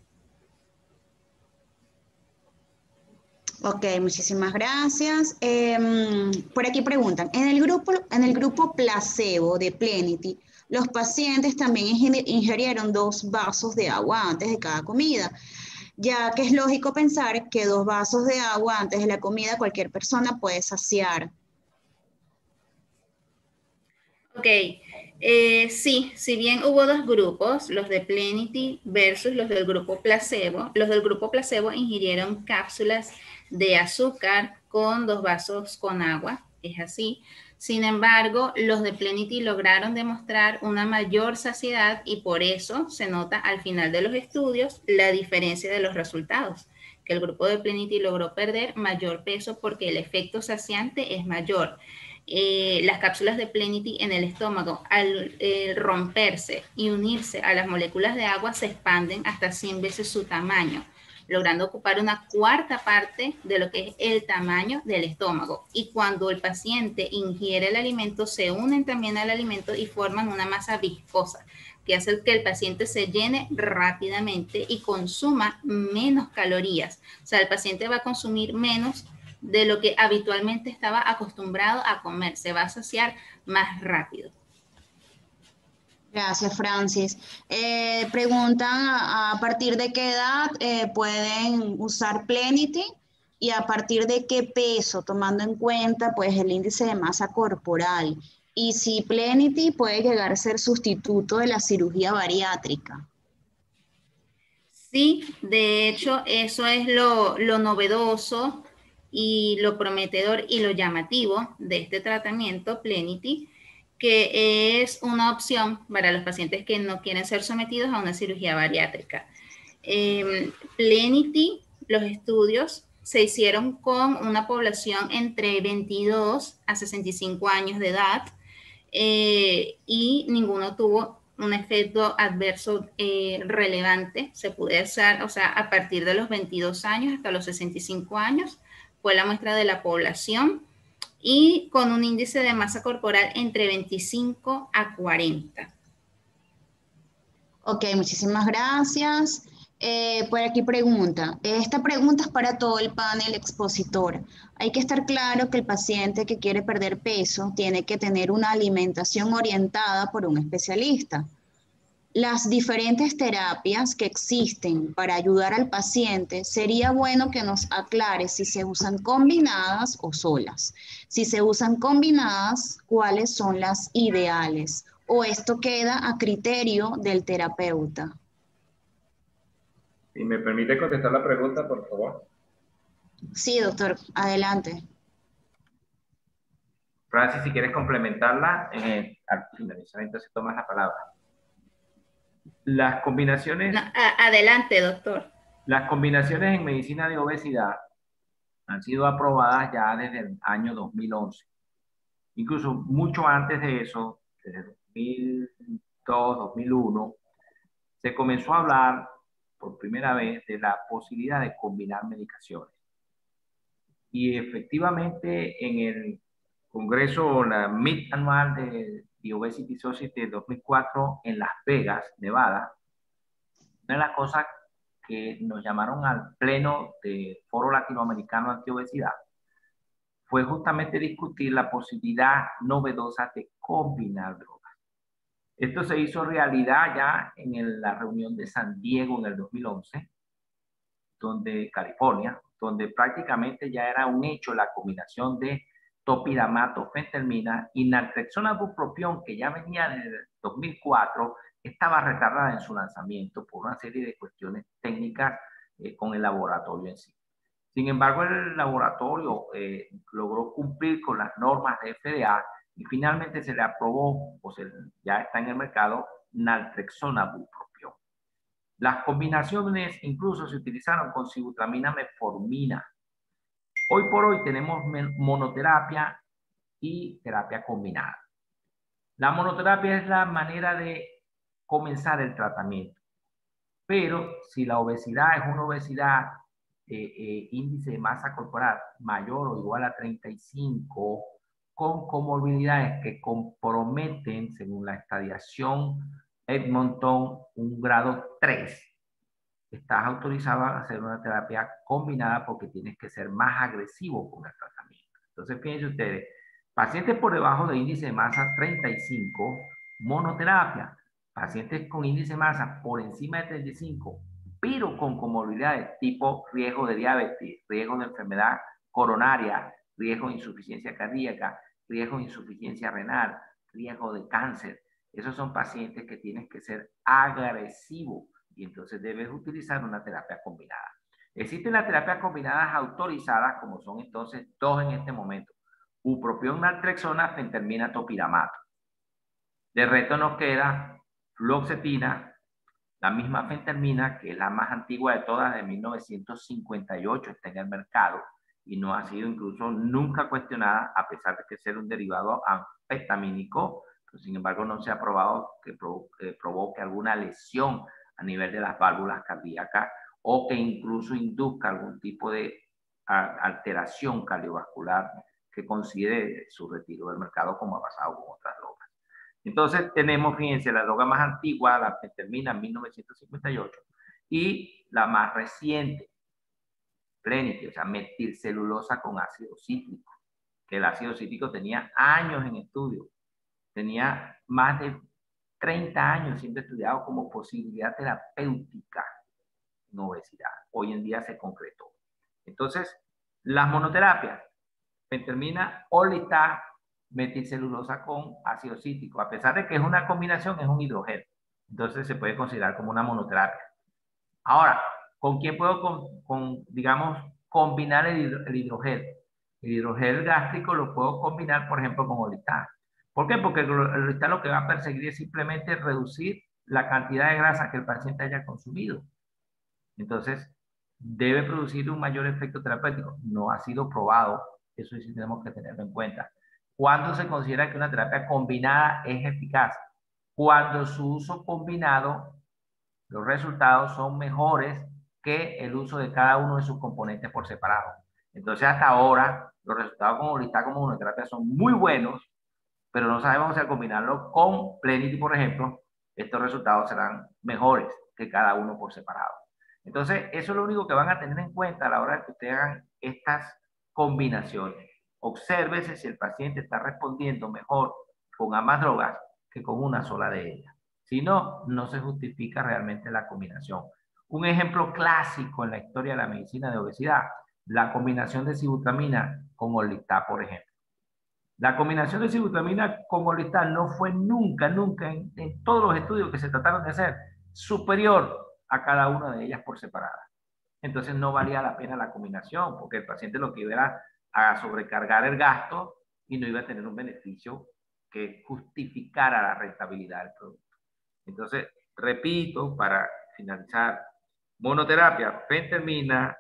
Ok, muchísimas gracias. Por aquí preguntan, en el grupo placebo de Plenity, los pacientes también ingirieron 2 vasos de agua antes de cada comida, ya que es lógico pensar que 2 vasos de agua antes de la comida cualquier persona puede saciar. Ok, sí, si bien hubo 2 grupos, los de Plenity versus los del grupo placebo ingirieron cápsulas de azúcar con 2 vasos con agua, es así. Sin embargo, los de Plenity lograron demostrar una mayor saciedad y por eso se nota al final de los estudios la diferencia de los resultados, que el grupo de Plenity logró perder mayor peso porque el efecto saciante es mayor. Las cápsulas de Plenity en el estómago, al romperse y unirse a las moléculas de agua, se expanden hasta 100 veces su tamaño, logrando ocupar una 1/4 parte de lo que es el tamaño del estómago. Y cuando el paciente ingiere el alimento, se unen también al alimento y forman una masa viscosa, que hace que el paciente se llene rápidamente y consuma menos calorías. O sea, el paciente va a consumir menos de lo que habitualmente estaba acostumbrado a comer, se va a saciar más rápido. Gracias, Francis. Preguntan a partir de qué edad pueden usar Plenity. y a partir de qué peso, tomando en cuenta pues el índice de masa corporal, y si Plenity puede llegar a ser sustituto de la cirugía bariátrica. Sí, de hecho, eso es lo novedoso y lo prometedor y lo llamativo de este tratamiento Plenity, que es una opción para los pacientes que no quieren ser sometidos a una cirugía bariátrica. Plenity, los estudios se hicieron con una población entre 22 a 65 años de edad y ninguno tuvo un efecto adverso relevante. Se puede hacer, o sea, a partir de los 22 años hasta los 65 años fue la muestra de la población y con un índice de masa corporal entre 25 a 40. Ok, muchísimas gracias. Por aquí pregunta. Esta pregunta es para todo el panel expositor. Hay que estar claro que el paciente que quiere perder peso tiene que tener una alimentación orientada por un especialista. Las diferentes terapias que existen para ayudar al paciente, sería bueno que nos aclare si se usan combinadas o solas. Si se usan combinadas, ¿cuáles son las ideales? ¿O esto queda a criterio del terapeuta? Si me permite contestar la pregunta, por favor. Sí, doctor, adelante. Francis, si quieres complementarla, al finalizar entonces tomas la palabra. Las combinaciones... No, adelante, doctor. Las combinaciones en medicina de obesidad han sido aprobadas ya desde el año 2011. Incluso mucho antes de eso, desde 2002, 2001, se comenzó a hablar por primera vez de la posibilidad de combinar medicaciones. Y efectivamente en el Congreso, la Meet anual de The Obesity Society de 2004 en Las Vegas, Nevada, una de las cosas que nos llamaron al pleno de Foro Latinoamericano Antiobesidad fue justamente discutir la posibilidad novedosa de combinar drogas. Esto se hizo realidad ya en la reunión de San Diego en el 2011, California, donde prácticamente ya era un hecho la combinación de topiramato, fentermina y naltrexona bupropión, que ya venía desde el 2004, estaba retardada en su lanzamiento por una serie de cuestiones técnicas con el laboratorio en sí. Sin embargo, el laboratorio logró cumplir con las normas de FDA y finalmente se le aprobó, o ya está en el mercado, naltrexona bupropión. Las combinaciones incluso se utilizaron con sibutramina metformina. Hoy por hoy tenemos monoterapia y terapia combinada. La monoterapia es la manera de comenzar el tratamiento. Pero si la obesidad es una obesidad índice de masa corporal mayor o igual a 35, con comorbilidades que comprometen, según la estadiación Edmonton, un grado 3, estás autorizado a hacer una terapia combinada porque tienes que ser más agresivo con el tratamiento. Entonces, fíjense ustedes, pacientes por debajo de índice de masa 35, monoterapia. Pacientes con índice de masa por encima de 35, pero con comorbilidades tipo riesgo de diabetes, riesgo de enfermedad coronaria, riesgo de insuficiencia cardíaca, riesgo de insuficiencia renal, riesgo de cáncer. Esos son pacientes que tienes que ser agresivos y entonces debes utilizar una terapia combinada. Existen las terapias combinadas autorizadas, como son entonces dos en este momento: bupropión, naltrexona, fentermina, topiramato. De resto nos queda fluoxetina, la misma fentermina, que es la más antigua de todas, de 1958, está en el mercado y no ha sido incluso nunca cuestionada, a pesar de que ser un derivado anfetamínico, pero sin embargo no se ha probado que provoque alguna lesión a nivel de las válvulas cardíacas o que incluso induzca algún tipo de alteración cardiovascular que considere su retiro del mercado, como ha pasado con otras drogas. Entonces tenemos, fíjense, la droga más antigua, la fentermina en 1958, y la más reciente, Plenity, o sea, metilcelulosa con ácido cítrico, que el ácido cítrico tenía años en estudio, tenía más de 30 años siendo estudiado como posibilidad terapéutica en obesidad. Hoy en día se concretó. Entonces, Las monoterapias, fentermina, orlistat, metilcelulosa con ácido cítrico. A pesar de que es una combinación, es un hidrogel. Entonces se puede considerar como una monoterapia. Ahora, ¿con quién puedo, digamos, combinar el hidrogel? El hidrogel gástrico lo puedo combinar, por ejemplo, con orlistat. ¿Por qué? Porque el orlistat lo que va a perseguir es simplemente reducir la cantidad de grasa que el paciente haya consumido. Entonces, debe producir un mayor efecto terapéutico. No ha sido probado. Eso sí tenemos que tenerlo en cuenta. ¿Cuándo se considera que una terapia combinada es eficaz? Cuando su uso combinado, los resultados son mejores que el uso de cada uno de sus componentes por separado. Entonces, hasta ahora, los resultados con orlistat como monoterapia son muy buenos, pero no sabemos si al combinarlo con Plenity, por ejemplo, estos resultados serán mejores que cada uno por separado. Entonces, eso es lo único que van a tener en cuenta a la hora de que ustedes hagan estas combinaciones. Obsérvese si el paciente está respondiendo mejor con ambas drogas que con una sola de ellas. Si no, no se justifica realmente la combinación. Un ejemplo clásico en la historia de la medicina de obesidad, la combinación de sibutramina con orlistat, por ejemplo. La combinación de sibutramina con orlistat no fue nunca en todos los estudios que se trataron de hacer superior a cada una de ellas por separada. Entonces no valía la pena la combinación, porque el paciente lo que iba era a sobrecargar el gasto y no iba a tener un beneficio que justificara la rentabilidad del producto. Entonces, repito, para finalizar, monoterapia, fentermina,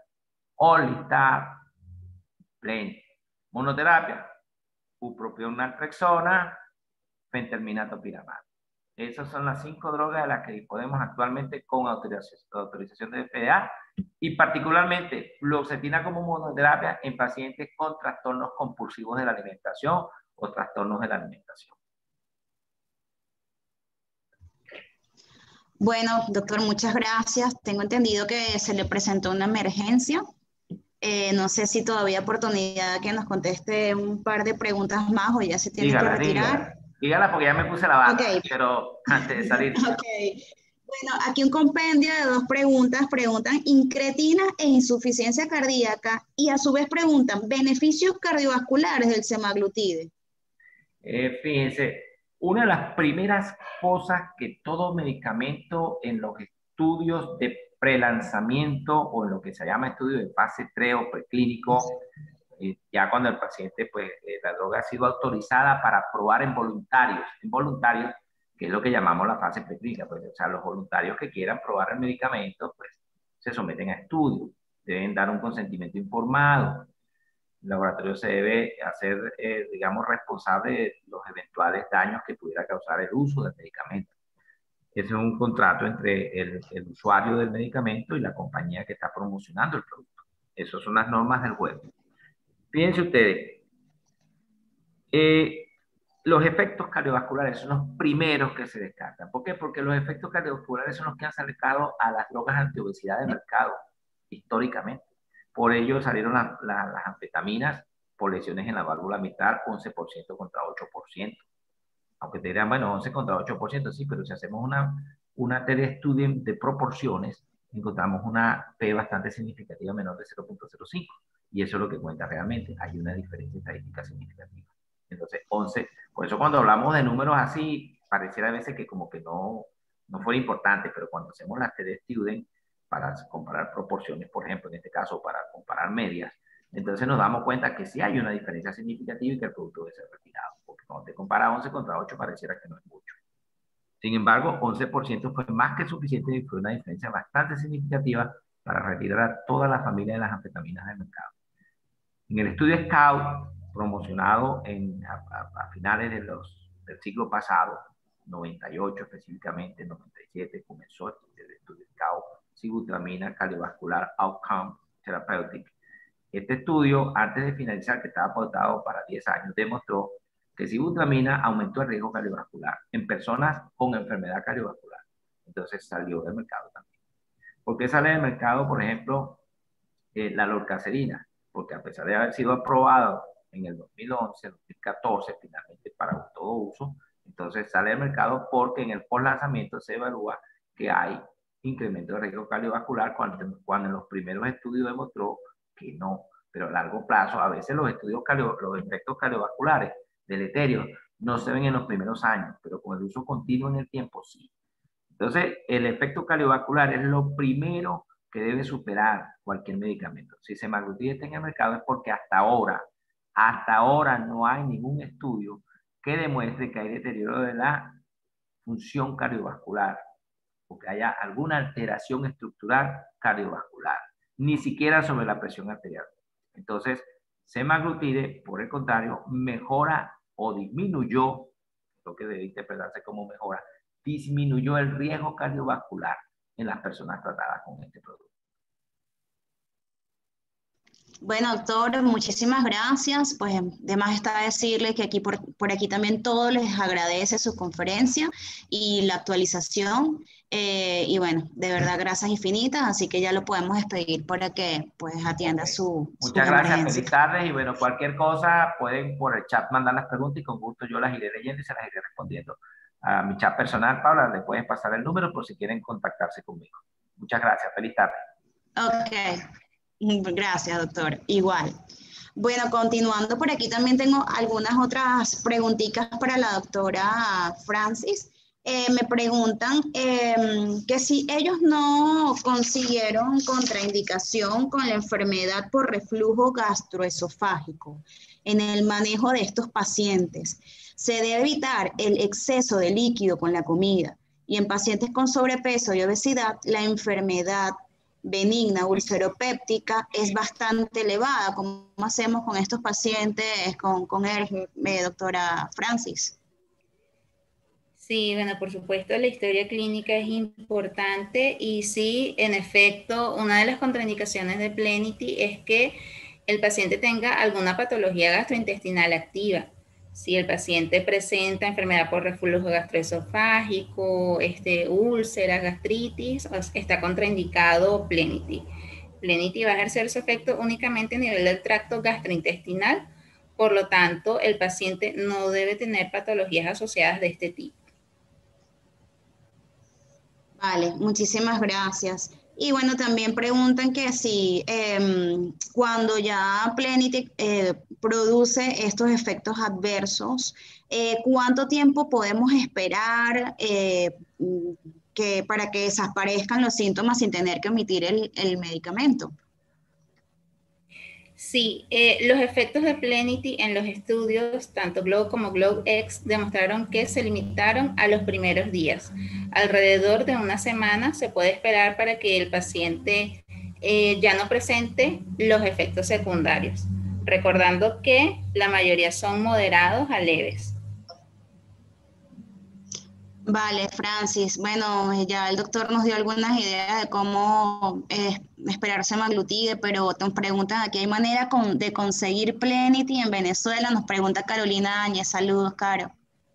orlistat, Plenity. Monoterapia, bupropión, naltrexona, fentermina, topiramate. Esas son las 5 drogas de las que disponemos actualmente con autorización de FDA y particularmente fluoxetina como monoterapia en pacientes con trastornos compulsivos de la alimentación o trastornos de la alimentación. Bueno, doctor, muchas gracias. Tengo entendido que se le presentó una emergencia. No sé si todavía hay oportunidad que nos conteste un par de preguntas más o ya se tiene que retirar. Dígala porque ya me puse la bata, okay. Pero antes de salir. Okay. Bueno, aquí un compendio de 2 preguntas. Preguntan incretina e insuficiencia cardíaca y a su vez preguntan beneficios cardiovasculares del semaglutide. Fíjense, una de las primeras cosas que todo medicamento en los estudios de prelanzamiento o en lo que se llama estudio de fase 3 o preclínico, ya cuando el paciente, pues, la droga ha sido autorizada para probar en voluntarios, que es lo que llamamos la fase preclínica, pues, o sea, los voluntarios que quieran probar el medicamento, pues, se someten a estudios, deben dar un consentimiento informado. El laboratorio se debe hacer, digamos, responsable de los eventuales daños que pudiera causar el uso del medicamento. Ese es un contrato entre el usuario del medicamento y la compañía que está promocionando el producto. Esas son las normas del juego. Fíjense ustedes, los efectos cardiovasculares son los primeros que se descartan. ¿Por qué? Porque los efectos cardiovasculares son los que han sacado a las drogas antiobesidad del mercado históricamente. Por ello salieron las anfetaminas por lesiones en la válvula mitral, 11% contra 8%. Aunque te dirán, bueno, 11 contra 8%, sí, pero si hacemos una estudio de proporciones, encontramos una P bastante significativa menor de 0.05. Y eso es lo que cuenta realmente. Hay una diferencia estadística significativa. Entonces, 11. Por eso cuando hablamos de números así, pareciera a veces que como que no fuera importante, pero cuando hacemos la TD Student para comparar proporciones, por ejemplo, en este caso, para comparar medias, entonces nos damos cuenta que sí hay una diferencia significativa y que el producto debe ser retirado. Porque cuando te compara 11 contra 8, pareciera que no es mucho. Sin embargo, 11% fue más que suficiente y fue una diferencia bastante significativa para retirar a toda la familia de las anfetaminas del mercado. En el estudio SCOUT, promocionado a finales del siglo pasado, 98 específicamente, 97, comenzó el estudio SCOUT, sibutramina cardiovascular outcome therapeutic. Este estudio, antes de finalizar, que estaba pautado para 10 años, demostró que sibutramina aumentó el riesgo cardiovascular en personas con enfermedad cardiovascular. Entonces salió del mercado también. ¿Por qué sale del mercado, por ejemplo, la lorcacerina? Porque a pesar de haber sido aprobado en el 2011, 2014, finalmente para todo uso, entonces sale del mercado porque en el postlanzamiento se evalúa que hay incremento de riesgo cardiovascular cuando en los primeros estudios demostró que no. pero a largo plazo, a veces los efectos cardiovasculares deleterios no se ven en los primeros años, pero con el uso continuo en el tiempo sí. Entonces, el efecto cardiovascular es lo primero que debe superar cualquier medicamento. Si semaglutida está en el mercado es porque hasta ahora no hay ningún estudio que demuestre que hay deterioro de la función cardiovascular o que haya alguna alteración estructural cardiovascular, ni siquiera sobre la presión arterial. Entonces, semaglutide, por el contrario, mejora o disminuyó, lo que debe interpretarse como mejora, disminuyó el riesgo cardiovascular en las personas tratadas con este producto. Bueno, doctor, muchísimas gracias. Pues de más está decirle que aquí por aquí también todos les agradece su conferencia y la actualización. Y bueno, de verdad, gracias infinitas. Así que ya lo podemos despedir para que pues atienda su Muchas gracias, feliz tarde. Y bueno, cualquier cosa pueden por el chat mandar las preguntas y con gusto yo las iré leyendo y se las iré respondiendo. A mi chat personal, Paula, le pueden pasar el número por si quieren contactarse conmigo. Muchas gracias, feliz tarde. Ok. Gracias, doctor. Igual. Bueno, continuando por aquí también tengo algunas otras preguntitas para la doctora Francis. Me preguntan que si ellos no consiguieron contraindicación con la enfermedad por reflujo gastroesofágico en el manejo de estos pacientes, se debe evitar el exceso de líquido con la comida. Y en pacientes con sobrepeso y obesidad, la enfermedad benigna ulceropéptica es bastante elevada. ¿Cómo hacemos con estos pacientes con ERGE, doctora Francis? Sí, bueno, por supuesto la historia clínica es importante y sí, en efecto, una de las contraindicaciones de Plenity es que el paciente tenga alguna patología gastrointestinal activa. Si el paciente presenta enfermedad por reflujo gastroesofágico, úlceras, gastritis, está contraindicado Plenity. Plenity va a ejercer su efecto únicamente a nivel del tracto gastrointestinal, por lo tanto, el paciente no debe tener patologías asociadas de este tipo. Vale, muchísimas gracias. Y bueno, también preguntan que si cuando ya Plenity produce estos efectos adversos, ¿cuánto tiempo podemos esperar para que desaparezcan los síntomas sin tener que omitir el medicamento? Sí, los efectos de Plenity en los estudios, tanto GLOW como GLOW-X, demostraron que se limitaron a los primeros días. Alrededor de una semana se puede esperar para que el paciente ya no presente los efectos secundarios, recordando que la mayoría son moderados a leves. Vale, Francis. Bueno, ya el doctor nos dio algunas ideas de cómo esperar semaglutide, pero te preguntan aquí, ¿hay manera de conseguir Plenity en Venezuela? Nos pregunta Carolina Áñez. Saludos, Caro.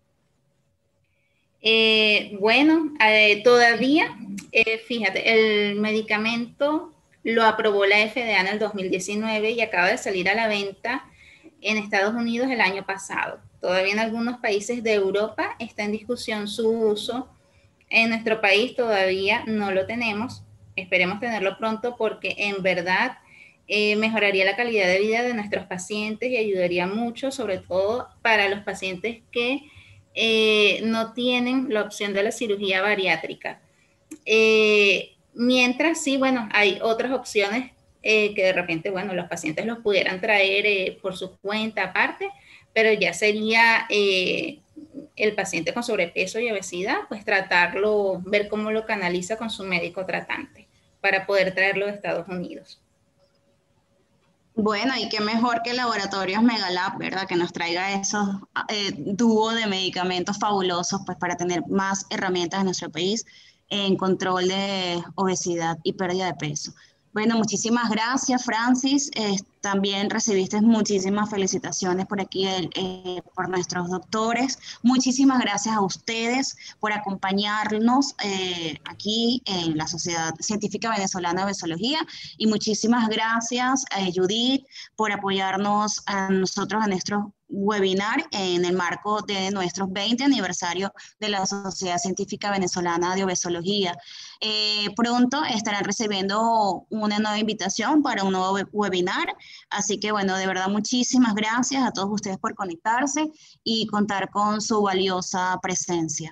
Bueno, todavía, fíjate, el medicamento lo aprobó la FDA en el 2019 y acaba de salir a la venta en Estados Unidos el año pasado. Todavía en algunos países de Europa está en discusión su uso. En nuestro país todavía no lo tenemos. Esperemos tenerlo pronto porque en verdad mejoraría la calidad de vida de nuestros pacientes y ayudaría mucho, sobre todo para los pacientes que no tienen la opción de la cirugía bariátrica. Mientras sí, bueno, hay otras opciones que de repente, bueno, los pacientes los pudieran traer por su cuenta aparte, pero ya sería el paciente con sobrepeso y obesidad, pues tratarlo, ver cómo lo canaliza con su médico tratante para poder traerlo de Estados Unidos. Bueno, y qué mejor que Laboratorios Megalab, ¿verdad? Que nos traiga esos dúo de medicamentos fabulosos, pues para tener más herramientas en nuestro país en control de obesidad y pérdida de peso. Bueno, muchísimas gracias, Francis. También recibiste muchísimas felicitaciones por aquí por nuestros doctores. Muchísimas gracias a ustedes por acompañarnos aquí en la Sociedad Científica Venezolana de Obesología. Y muchísimas gracias a Judith por apoyarnos a nosotros, a webinar en el marco de nuestros 20 aniversario de la Sociedad Científica Venezolana de Obesología. Pronto estarán recibiendo una nueva invitación para un nuevo webinar, así que bueno, de verdad muchísimas gracias a todos ustedes por conectarse y contar con su valiosa presencia.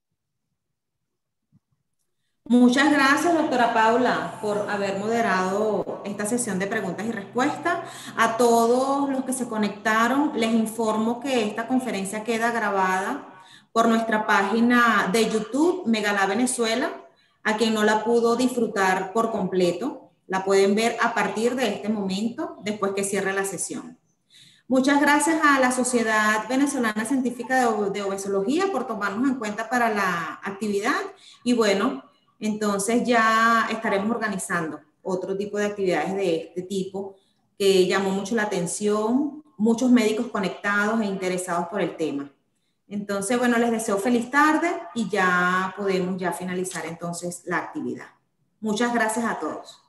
Muchas gracias, doctora Paula, por haber moderado esta sesión de preguntas y respuestas. A todos los que se conectaron, les informo que esta conferencia queda grabada por nuestra página de YouTube, Megalab Venezuela. A quien no la pudo disfrutar por completo, la pueden ver a partir de este momento, después que cierre la sesión. Muchas gracias a la Sociedad Venezolana Científica de Obesología por tomarnos en cuenta para la actividad. Y bueno, entonces ya estaremos organizando otro tipo de actividades de este tipo que llamó mucho la atención, muchos médicos conectados e interesados por el tema. Entonces, bueno, les deseo feliz tarde y ya podemos finalizar entonces la actividad. Muchas gracias a todos.